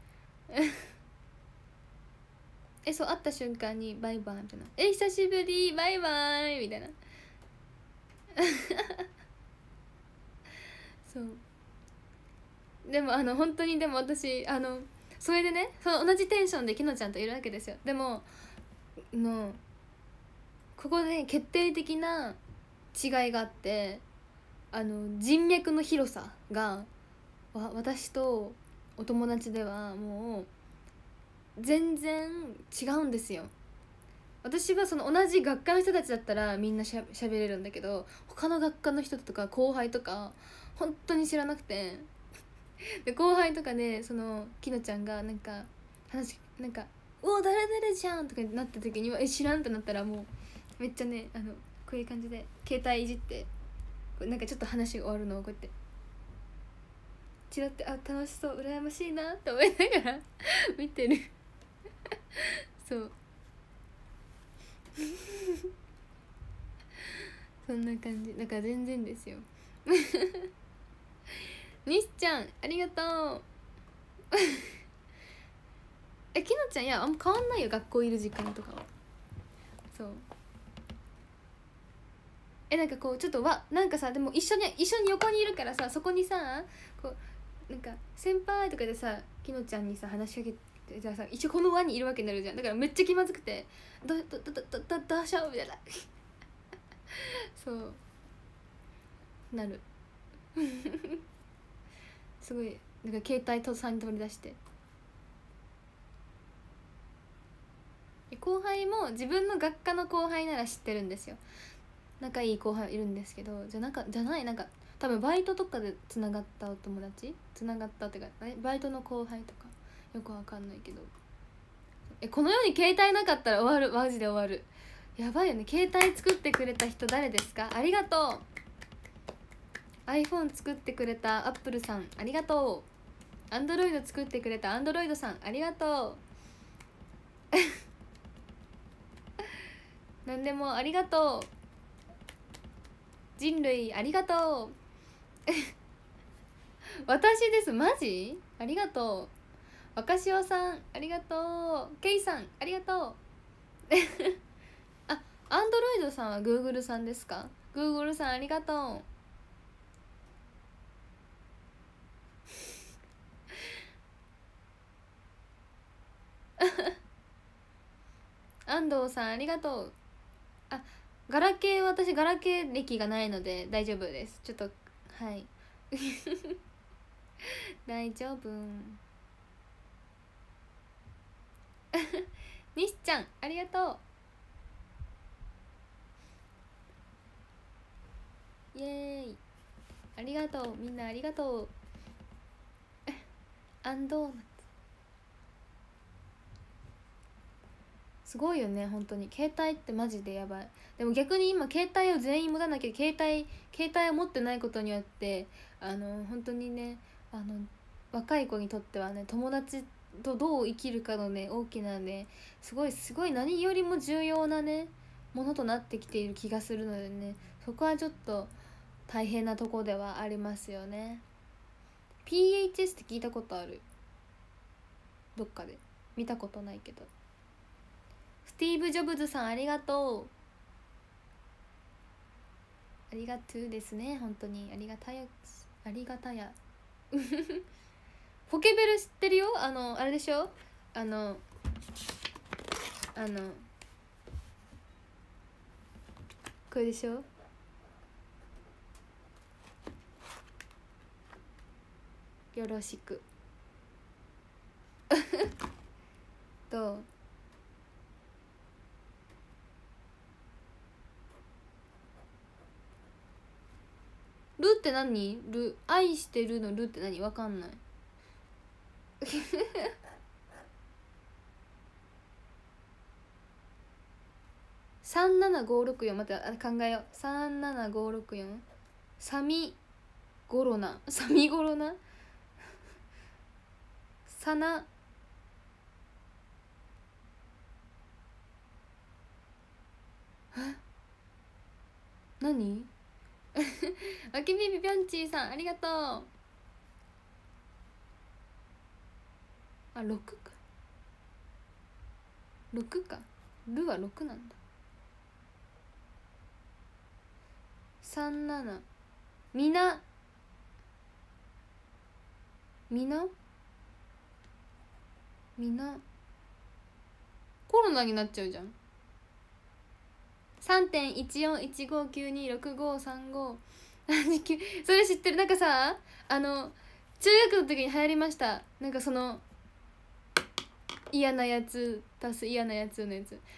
そう会った瞬間にバイバイみたいな久しぶりバイバイみたいな。そうでも本当にでも私それでね、その同じテンションできのちゃんといるわけですよ。でもここで決定的な違いがあって、人脈の広さが私とお友達ではもう全然違うんですよ。私はその同じ学科の人たちだったらみんなしゃべれるんだけど、他の学科の人とか後輩とか本当に知らなくて、で後輩とかでそのきのちゃんがなんか話なんか「お誰々じゃん」とかになった時には知らんってなったらもうめっちゃねこういう感じで携帯いじってなんかちょっと話が終わるのをこうやってチラって楽しそう羨ましいなって思いながら見てるそうそんな感じだから全然ですよにしちゃんありがとうきのちゃんいやあんま変わんないよ、学校いる時間とかは。そうなんかこうちょっとなんかさ、でも一緒に横にいるからさ、そこにさこうなんか先輩とかでさきのちゃんにさ話しかけて、じゃあさ一応この輪にいるわけになるじゃん。だからめっちゃ気まずくてどうしようみたいなそうなるすごいなんか携帯と3に取り出して、後輩も自分の学科の後輩なら知ってるんですよ。仲いい後輩いるんですけど、じゃないなんか多分バイトとかでつながったお友達つながったっていうかバイトの後輩とかよくわかんないけど、この世に携帯なかったら終わる、マジで終わる。やばいよね。携帯作ってくれた人誰ですか？ありがとう。 iPhone 作ってくれたアップルさんありがとう。 Android 作ってくれた Android さんありがとう何でもありがとう。人類ありがとう私です。マジありがとう。若潮さんありがとう。ケイさんありがとうあ、アンドロイドさんは Google さんですか？ Google さんありがとう安藤さんありがとう。ガラケー、私ガラケー歴がないので大丈夫です。ちょっとはい大丈夫にしちゃんありがとう。イエーイありがとう。みんなありがとうアンドーナツすごいよね本当に。携帯ってマジでやばい。でも逆に今携帯を全員持たなきゃ、携帯を持ってないことによって本当にね若い子にとってはね、友達とどう生きるかのね大きなねすごい何よりも重要なねものとなってきている気がするのでね、そこはちょっと大変なとこではありますよね。 PHS って聞いたことある？どっかで見たことないけど。スティーブ・ジョブズさんありがとう。ありがとうですね本当に。ありがたやポケベル知ってるよ。あれでしょ、これでしょ。よろしくどう？ルって何？ル愛してるのルって何？わかんない37564待って考えよう。37564サミゴロナサナ何あきびびぴょんちーさんありがとう。6かルは6なんだ。37みなみんなコロナになっちゃうじゃん。 3.1415926535 それ知ってる？なんかさ、中学の時に流行りました。なんかその嫌なやつ足す嫌なやつのやつ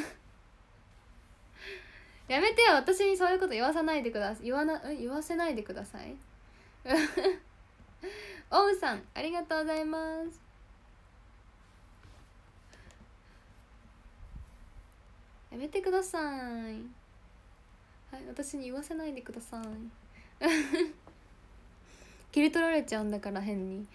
やめてよ、私にそういうこと言わさないでください。言わせないでくださいおうさんありがとうございます。やめてください。はい、私に言わせないでください切り取られちゃうんだから変に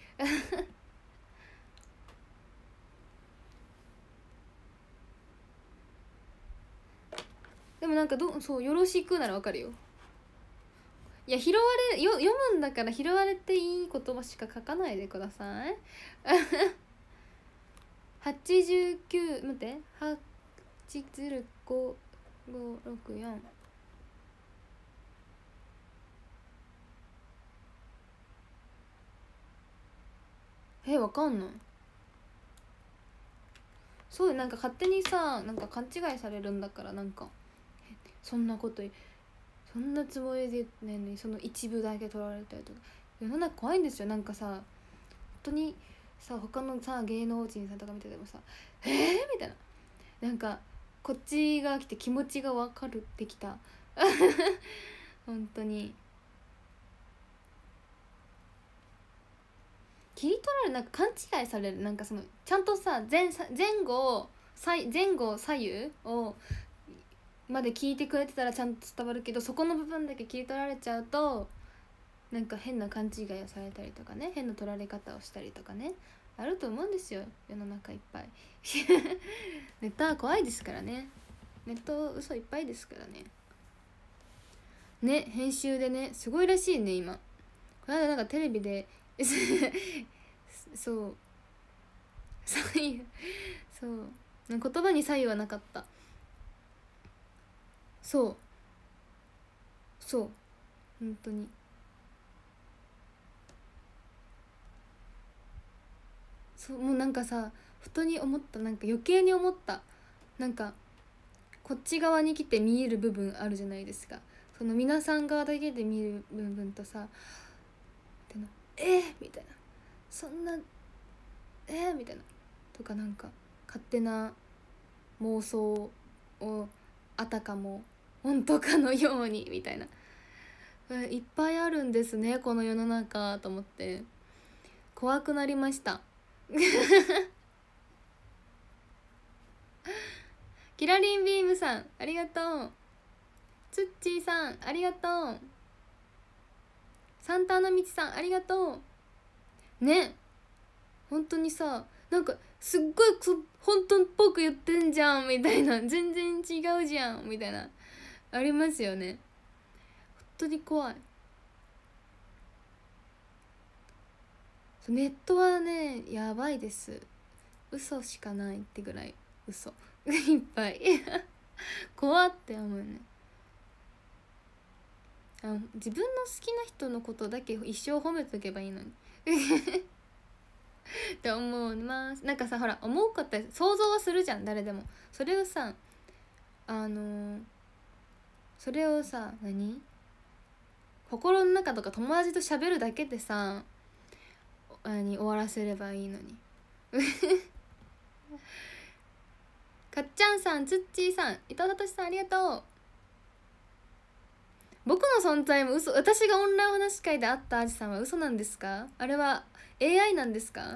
でもなんかそうよろしくならわかるよ。いや読むんだから拾われていい言葉しか書かないでください89待って8056564わかんない。そうなんか勝手にさなんか勘違いされるんだから、なんかそんなことそんなつもりでねんのにその一部だけ取られたりとか、世の中怖いんですよ。なんかさ本当にさ他のさ芸能人さんとか見ててもさみたいな、なんかこっちが来て気持ちが分かるってきた本当に切り取られなんか勘違いされる。なんかそのちゃんとさ前後左右をまで聞いてくれてたらちゃんと伝わるけど、そこの部分だけ切り取られちゃうとなんか変な勘違いをされたりとかね、変な取られ方をしたりとかね、あると思うんですよ世の中いっぱいネットは怖いですからね。ネット嘘いっぱいですからね。ね、編集でねすごいらしいね今。この間なんかテレビでそう言葉に左右はなかった。そう本当にもうなんかさふとに思った、なんか余計に思った。なんかこっち側に来て見える部分あるじゃないですか。その皆さん側だけで見る部分とさみたいな、そんなみたいなとか、なんか勝手な妄想をあたかも本当かのようにみたいな、いっぱいあるんですねこの世の中と思って怖くなりましたキラリンビームさんありがとう。ツッチーさんありがとう。サンタアナミチさんありがとうね。本当にさなんかすっごい本当っぽく言ってんじゃんみたいな、全然違うじゃんみたいなありますよね。本当に怖い。ネットはねやばいです。嘘しかないってぐらい嘘いっぱい怖って思うね。自分の好きな人のことだけ一生褒めとけばいいのにって思います。なんかさほら思うこと想像はするじゃん誰でも。それをさそれをさ心の中とか友達と喋るだけでさ終わらせればいいのにかっちゃんさん、つっちーさん、伊藤聡さんありがとう。僕の存在も嘘。私がオンラインお話し会で会ったアジさんは嘘なんですか？あれは AI なんですか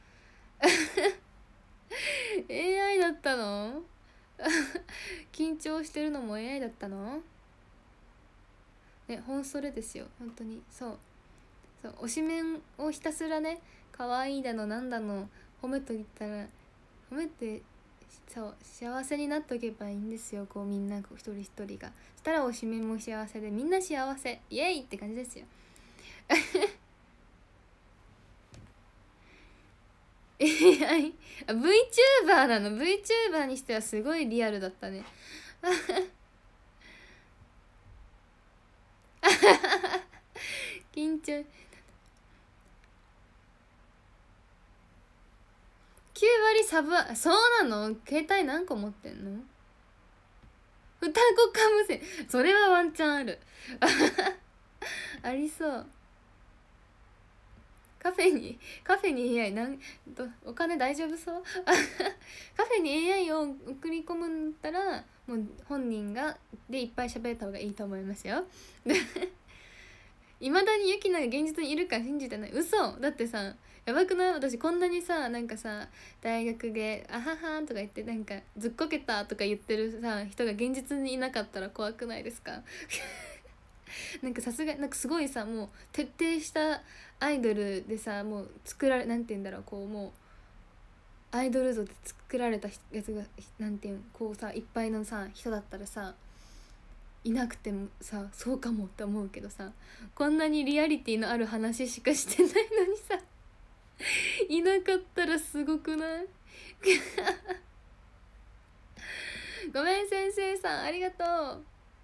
AI だったの緊張してるのも AI だったのね、本それですよ本当に。そう推しメンをひたすらね可愛いだのなんだの褒めといたら褒めて幸せになっとけばいいんですよ。こうみんな一人一人がしたら推しメンも幸せでみんな幸せイエイって感じですよAI VTuber なの。 VTuber にしてはすごいリアルだったね緊張9 サブ、そうなの？携帯何個持ってんの？双子かむせ、それはワンチャンあるありそう。カフェに AI お金大丈夫そうカフェに AI を送り込むんだったらもう本人がでいっぱい喋った方がいいと思いますよいまだにユキナが現実にいるから信じてない？嘘だってさ、やばくない？私こんなにさ、なんかさ大学で「あはは」とか言ってなんか「ずっこけた」とか言ってるさ人が現実にいなかったら怖くないですかなんかさすがなんかすごいさ、もう徹底したアイドルでさ、もうなんて言うんだろう、こうもうアイドル像で作られたやつがなんていうんこうさいっぱいのさ人だったらさいなくてもさそうかもって思うけどさ、こんなにリアリティのある話しかしてないのにさいなかったらすごくないごめん先生さんありがとう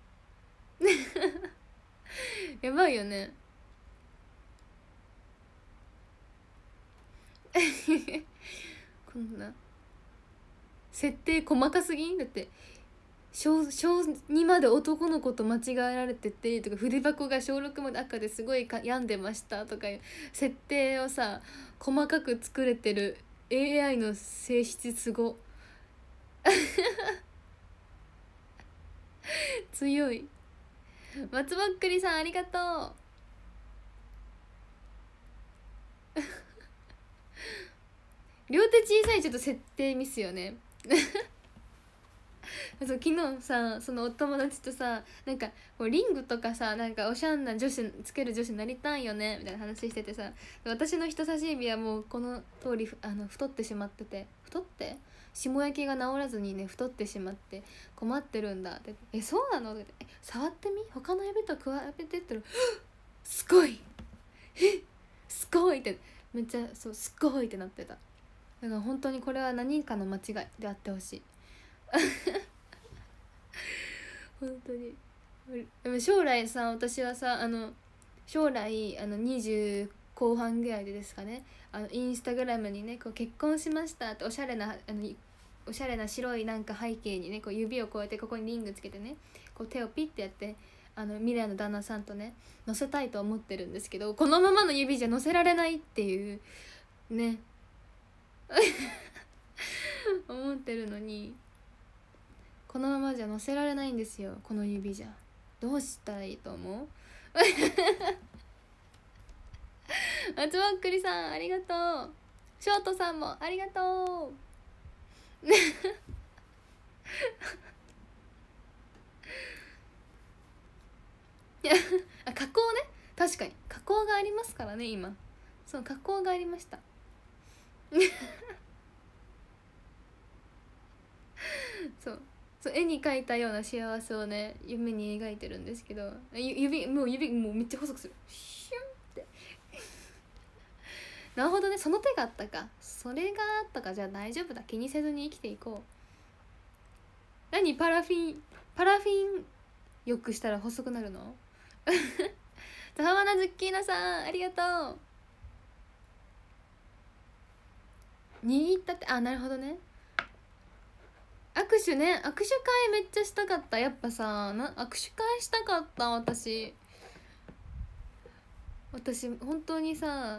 やばいよねこんな設定細かすぎん？だって小2まで男の子と間違えられててとか、筆箱が小6まで赤ですごい病んでましたとかいう設定をさ細かく作れてる AI の性質すご強い。松ぼっくりさんありがとう両手小さいちょっと設定ミスよねそう昨日さそのお友達とさなんかこうリングとかさなんかおしゃんな女子つける女子になりたいよねみたいな話しててさ、私の人差し指はもうこの通り太ってしまってて、太って霜焼きが治らずにね太ってしまって困ってるんだって「えそうなの？」って「触ってみ他の指と比べて」って言ったら「すごいすごい!」ってめっちゃそうすごいってなってた。だから本当にこれは何かの間違いであってほしい本当に。でも将来さ私はさ将来20後半ぐらいでですかね、インスタグラムにねこう結婚しましたっておしゃれなおしゃれな白いなんか背景にねこう指をこうやってここにリングつけてねこう手をピッてやって未来の旦那さんとね乗せたいと思ってるんですけど、このままの指じゃ乗せられないっていうね思ってるのに、このままじゃ乗せられないんですよこの指じゃ。どうしたらいいと思う松ぼっくりさんありがとう、ショートさんもありがとう加工ね、確かに加工がありますからね今。そう加工がありましたそう絵に描いたような幸せをね夢に描いてるんですけど、指もうめっちゃ細くするシュンってなるほどね、その手があったか、それがあったか、じゃあ大丈夫だ、気にせずに生きていこう。何パラフィンよくしたら細くなるのザハマナズッキーナさんありがとう。握ったって、あなるほどね。握手ね、握手会めっちゃしたかった。やっぱさ握手会したかった。私本当にさ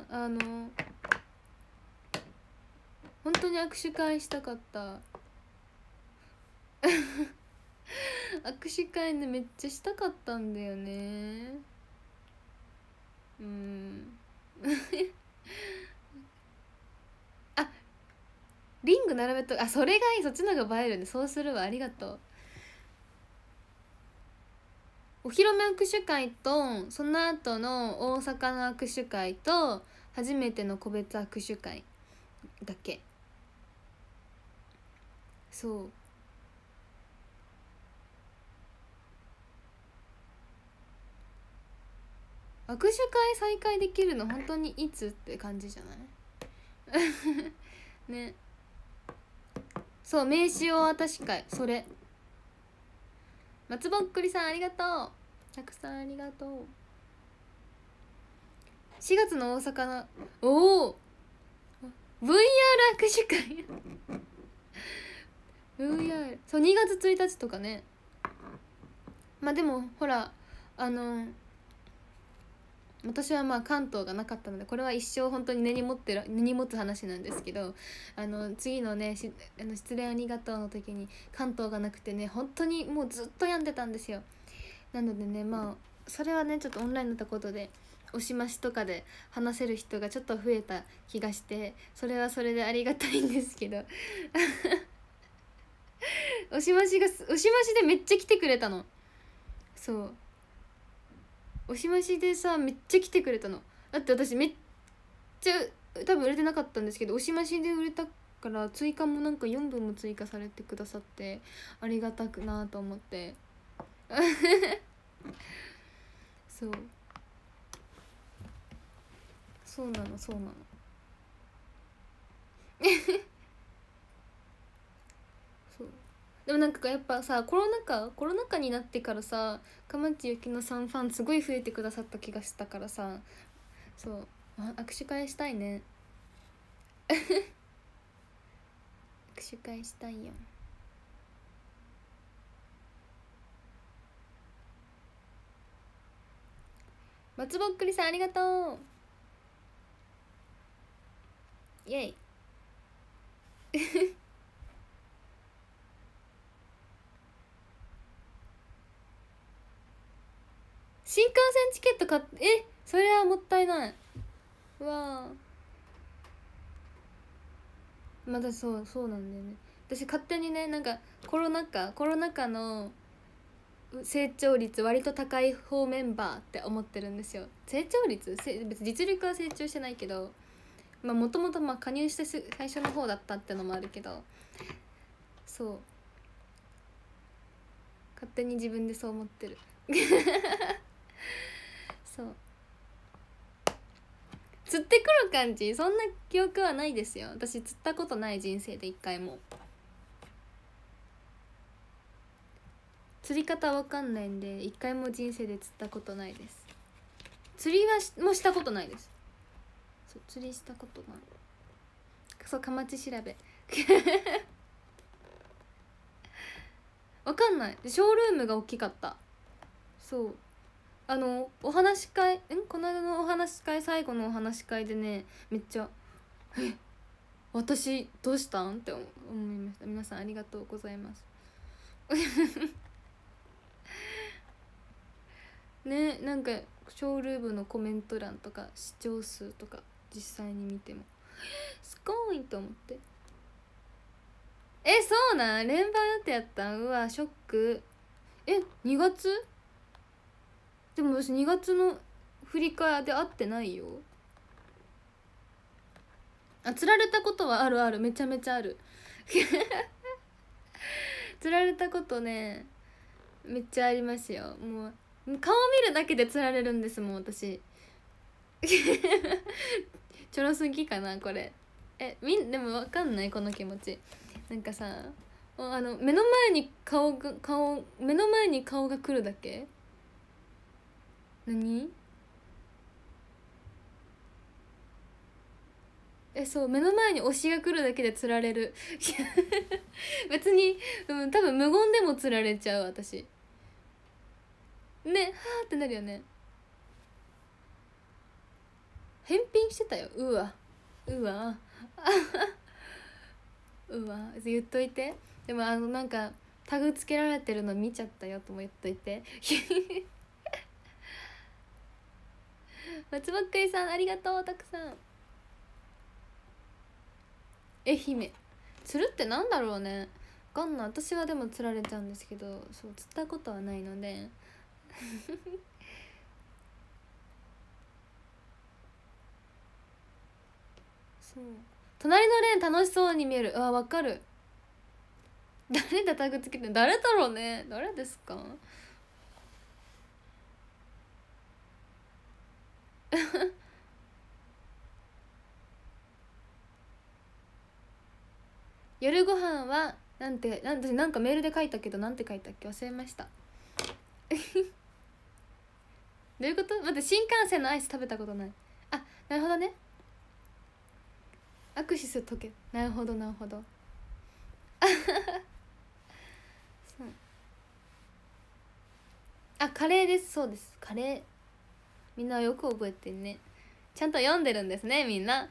本当に握手会したかった握手会ねめっちゃしたかったんだよね。あリング並べと、あそれがいい、そっちの方が映えるね。そうするわ、ありがとう。お披露目握手会とその後の大阪の握手会と初めての個別握手会だけ。そう握手会再開できるの本当にいつって感じじゃないね。そう名刺を渡し会、それ。松ぼっくりさんありがとう、たくさんありがとう。4月の大阪のお VR 握手会VR そう2月1日とかね。まあでもほら私はまあ関東がなかったのでこれは一生本当に根に持つ話なんですけど、次のね失恋ありがとうの時に関東がなくてね本当にもうずっと病んでたんですよ。なのでねまあそれはねちょっとオンラインだったことでおしましとかで話せる人がちょっと増えた気がして、それはそれでありがたいんですけどおしましでめっちゃ来てくれたの。そうおしましでさめっちゃ来てくれたの。だって私めっちゃ多分売れてなかったんですけどおしましで売れたから追加もなんか4分も追加されてくださってありがたくなと思ってそうそうなのそうでもなんかやっぱさコロナ禍になってからさかまちゆきのさんファンすごい増えてくださった気がしたからさ、そう握手会したいね握手会したいよ。松ぼっくりさんありがとうイエイ新幹線チケット買ってそれはもったいない。うわまだそうなんだよね。私勝手にねなんかコロナ禍の成長率割と高い方メンバーって思ってるんですよ。成長率別に実力は成長してないけどもともと加入して最初の方だったってのもあるけど、そう勝手に自分でそう思ってるそう釣ってくる感じそんな記憶はないですよ。私釣ったことない人生で一回も。釣り方わかんないんで一回も人生で釣ったことないです。釣りはもしたことないです。そう釣りしたことない。そうかまち調べわかんない。ショールームが大きかった。そうお話し会この間のお話し会最後のお話し会でねめっちゃ「え私どうしたん?」って思いました。皆さんありがとうございますね。なんかショールームのコメント欄とか視聴数とか実際に見てもすごいと思って、そうなん連番予定やったん。うわショック。2月でも私2月の振り替えで会ってないよ。釣られたことはあるめちゃめちゃある釣られたことねめっちゃありますよ。もう顔見るだけで釣られるんですもん私ちょろすぎかなこれ。でも分かんないこの気持ち。なんかさ目の前に顔が来るだけ。何そう目の前に推しが来るだけで釣られる別に、多分無言でも釣られちゃう私ね。はーってなるよね。返品してたよ。うわうわ言っといて。でもなんかタグつけられてるの見ちゃったよとも言っといて松ぼっくりさんありがとうたくさん。愛媛釣るってなんだろうね。わかんない。私はでも釣られちゃうんですけどそう釣ったことはないのでそう隣のレーン楽しそうに見える。わかる。誰だタグつけて誰だろうね。誰ですか夜ご飯はなんかメールで書いたけどなんて書いたっけ忘れましたどういうこと？待って新幹線のアイス食べたことない。なるほどね。 握手するとけ、なるほどなるほどそうあ、カレーです。そうです、カレー。みんなよく覚えてるね。ちゃんと読んでるんですね、みんな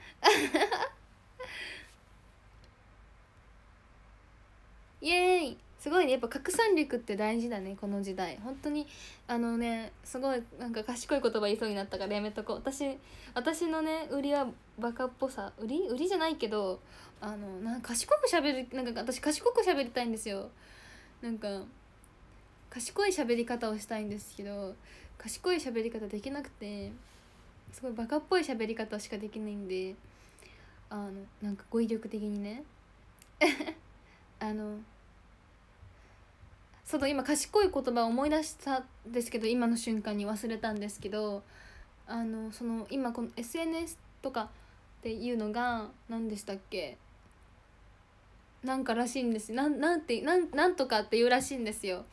イエーイ。すごいね、やっぱ拡散力って大事だね、この時代。本当にすごいなんか賢い言葉言いそうになったからやめとこう。私のね売りはバカっぽさ。売りじゃないけど、なんか賢く喋る、なんか私賢く喋りたいんですよ。なんか賢い喋り方をしたいんですけど、賢い喋り方できなくて、すごいバカっぽい喋り方しかできないんで、なんか語彙力的にねその今賢い言葉を思い出したんですけど、今の瞬間に忘れたんですけど、その今この SNS とかっていうのが何でしたっけ、なんからしいんです。なんとかって言うらしいんですよ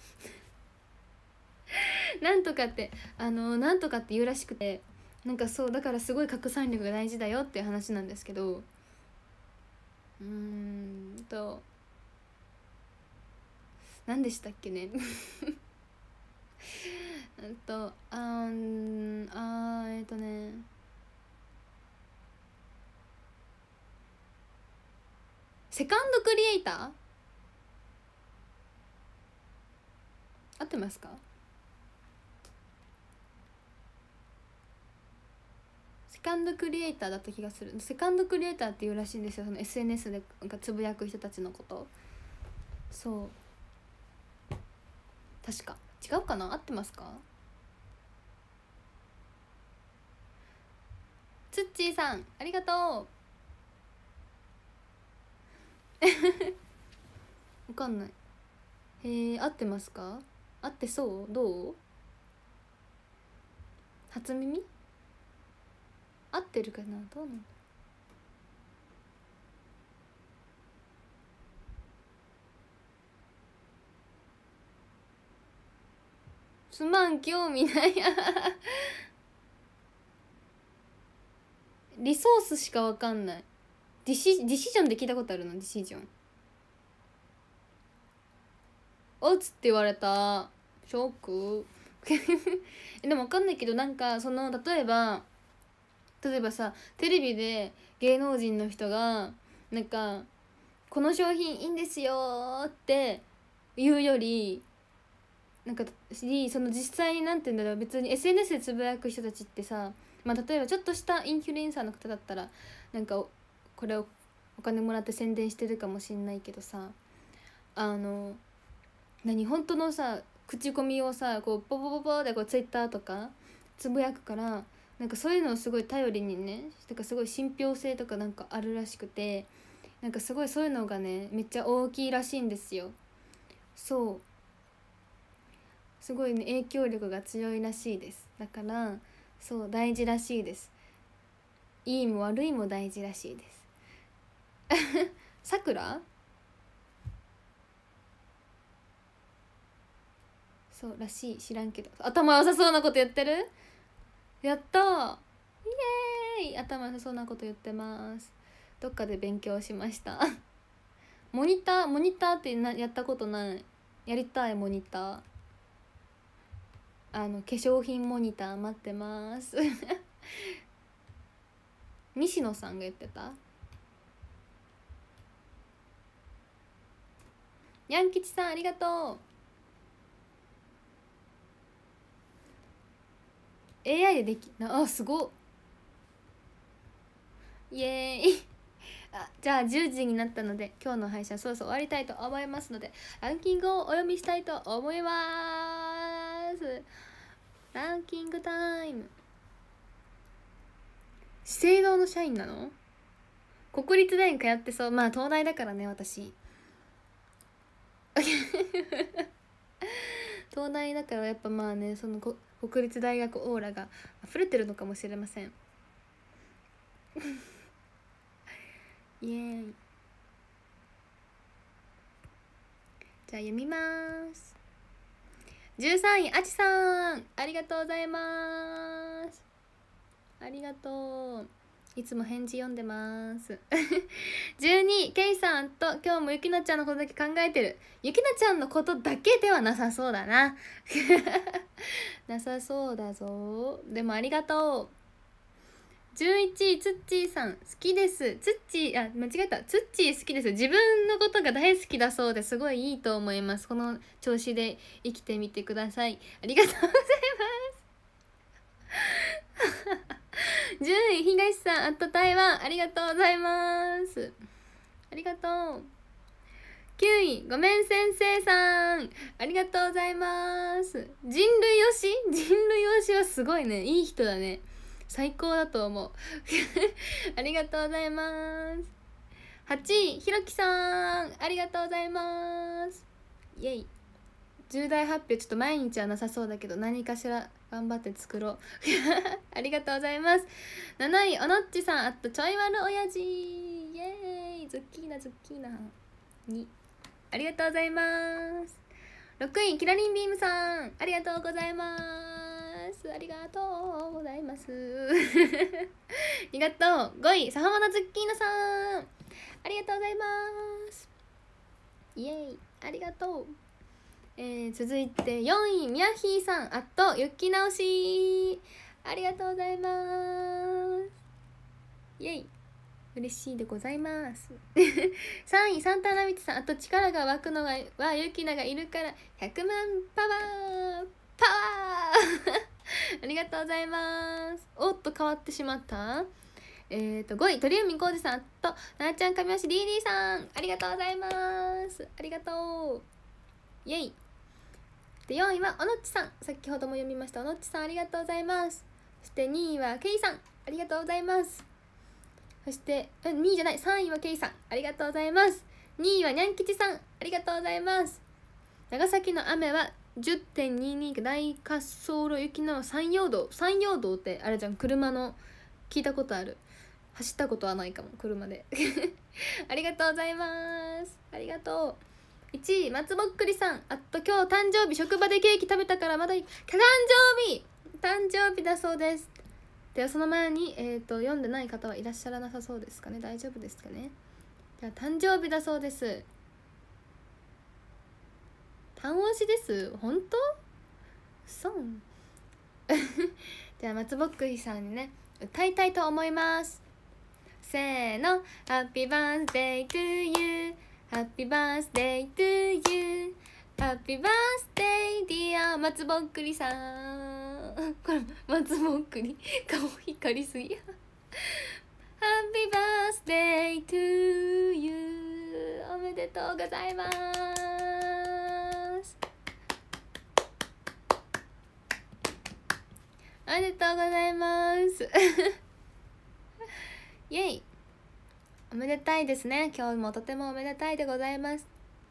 なんとかってなんとかって言うらしくて、なんかそうだからすごい拡散力が大事だよっていう話なんですけど、何でしたっけねセカンドクリエイター合ってますか？セカンドクリエイターだった気がする。セカンドクリエイターっていうらしいんですよ、その SNS でなんかつぶやく人たちのこと。そう確か違うかな、合ってますか？つっちーさんありがとうわかんない。合ってますか？合ってそう？どう？初耳？合ってるかな？どうなの？すまん、興味ないリソースしかわかんない。ディシジョンで聞いたことあるの？ディシジョンおつって言われた。ショックでもわかんないけど、なんかその例えばさ、テレビで芸能人の人がなんかこの商品いいんですよって言うより、なんかその実際になんて言うんだろう、別に SNS でつぶやく人たちってさ、まあ、例えばちょっとしたインフルエンサーの方だったらなんかこれをお金もらって宣伝してるかもしんないけどさ、本当のさ口コミをさこうポポポポでこうツイッターとかつぶやくから、なんかそういうのをすごい頼りにね、だからすごい信憑性とかなんかあるらしくて、なんかすごいそういうのがねめっちゃ大きいらしいんですよ。そうすごいね影響力が強いらしいです。だからそう大事らしいです。いいも悪いも大事らしいですさくらそうらしい、知らんけど頭良さそうなこと言ってる。やったー、イエーイ。頭良さそうなこと言ってます。どっかで勉強しましたモニターってやったことない。やりたい。モニター化粧品モニター待ってます西野さんが言ってた。ヤン吉さんありがとう。 AI でできなあ、すごっ、イエーイじゃあ10時になったので今日の配信そろそろ終わりたいと思いますので、ランキングをお読みしたいと思います。ランキングタイム。資生堂の社員なの？国立大に通ってそう。まあ東大だからね私東大だからやっぱまあね、その国立大学オーラが溢れてるのかもしれませんイエーイ。じゃあ読みます。13位あちさんありがとうございます。ありがとう。 いつも返事読んでます12ケイさんと今日もゆきなちゃんのことだけ考えてる。ゆきなちゃんのことだけではなさそうだななさそうだぞ。でもありがとう。11つっちーさん好きです。つっちー間違えた。つっちー好きです。自分のことが大好きだそうですごいいいと思います。この調子で生きてみてください。ありがとうございます10位東さんアット台湾ありがとうございます。ありがとう。9位ごめん先生さんありがとうございます。人類推しはすごいね。いい人だね。最高だと思うありがとうございます。8位ひろきさんありがとうございます。イエイ。重大発表ちょっと毎日はなさそうだけど何かしら頑張って作ろうありがとうございます。7位おのっちさんあとちょい悪おやじイエーイ。ズッキーナ2ありがとうございます。6位キラリンビームさんありがとうございます。ありがとうございますありがとう。5位サハマナズッキーナさんありがとうございます。イエーイありがとう。続いて4位ミヤヒーさんあとゆき直しありがとうございます。イエイ嬉しいでございます3位サンタナミチさんあと力が湧くのはゆきながいるから100万パワーありがとうございます。おっと変わってしまった。5位鳥海浩二さんとななちゃん神吉 DD さんありがとうございます。ありがとうイエイ。で4位はおのっちさん先ほども読みましたおのっちさんありがとうございます。そして2位はケイさんありがとうございます。そして2位じゃない3位はケイさんありがとうございます。2位はにゃん吉さんありがとうございます。長崎の雨は 10.22 大滑走路行きの山陽道ってあれじゃん車の聞いたことある。走ったことはないかも車でありがとうございます。ありがとう。1位松ぼっくりさんあと今日誕生日職場でケーキ食べたからまだ誕生日だそうです。ではその前に、読んでない方はいらっしゃらなさそうですかね。大丈夫ですかね。じゃあ誕生日だそうです。単押しです。本当？そうじゃあ松ぼっくりさんにね歌いたいと思います。せーの Happy birthday to you Happy birthday to you Happy birthday dear 松ぼっくりさんこれ松ぼっくり顔光りすぎHappy birthday to you おめでとうございます。おめでとうございますイエイ。おめでたいですね。今日もとてもおめでたいでございます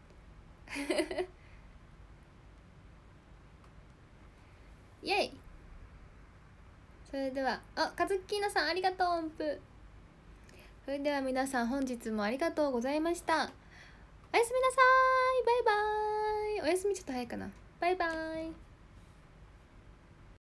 イエイ。それではカズッキーナさんありがとう音符。それでは皆さん本日もありがとうございました。おやすみなさい。バイバイ。おやすみちょっと早いかな。バイバイ。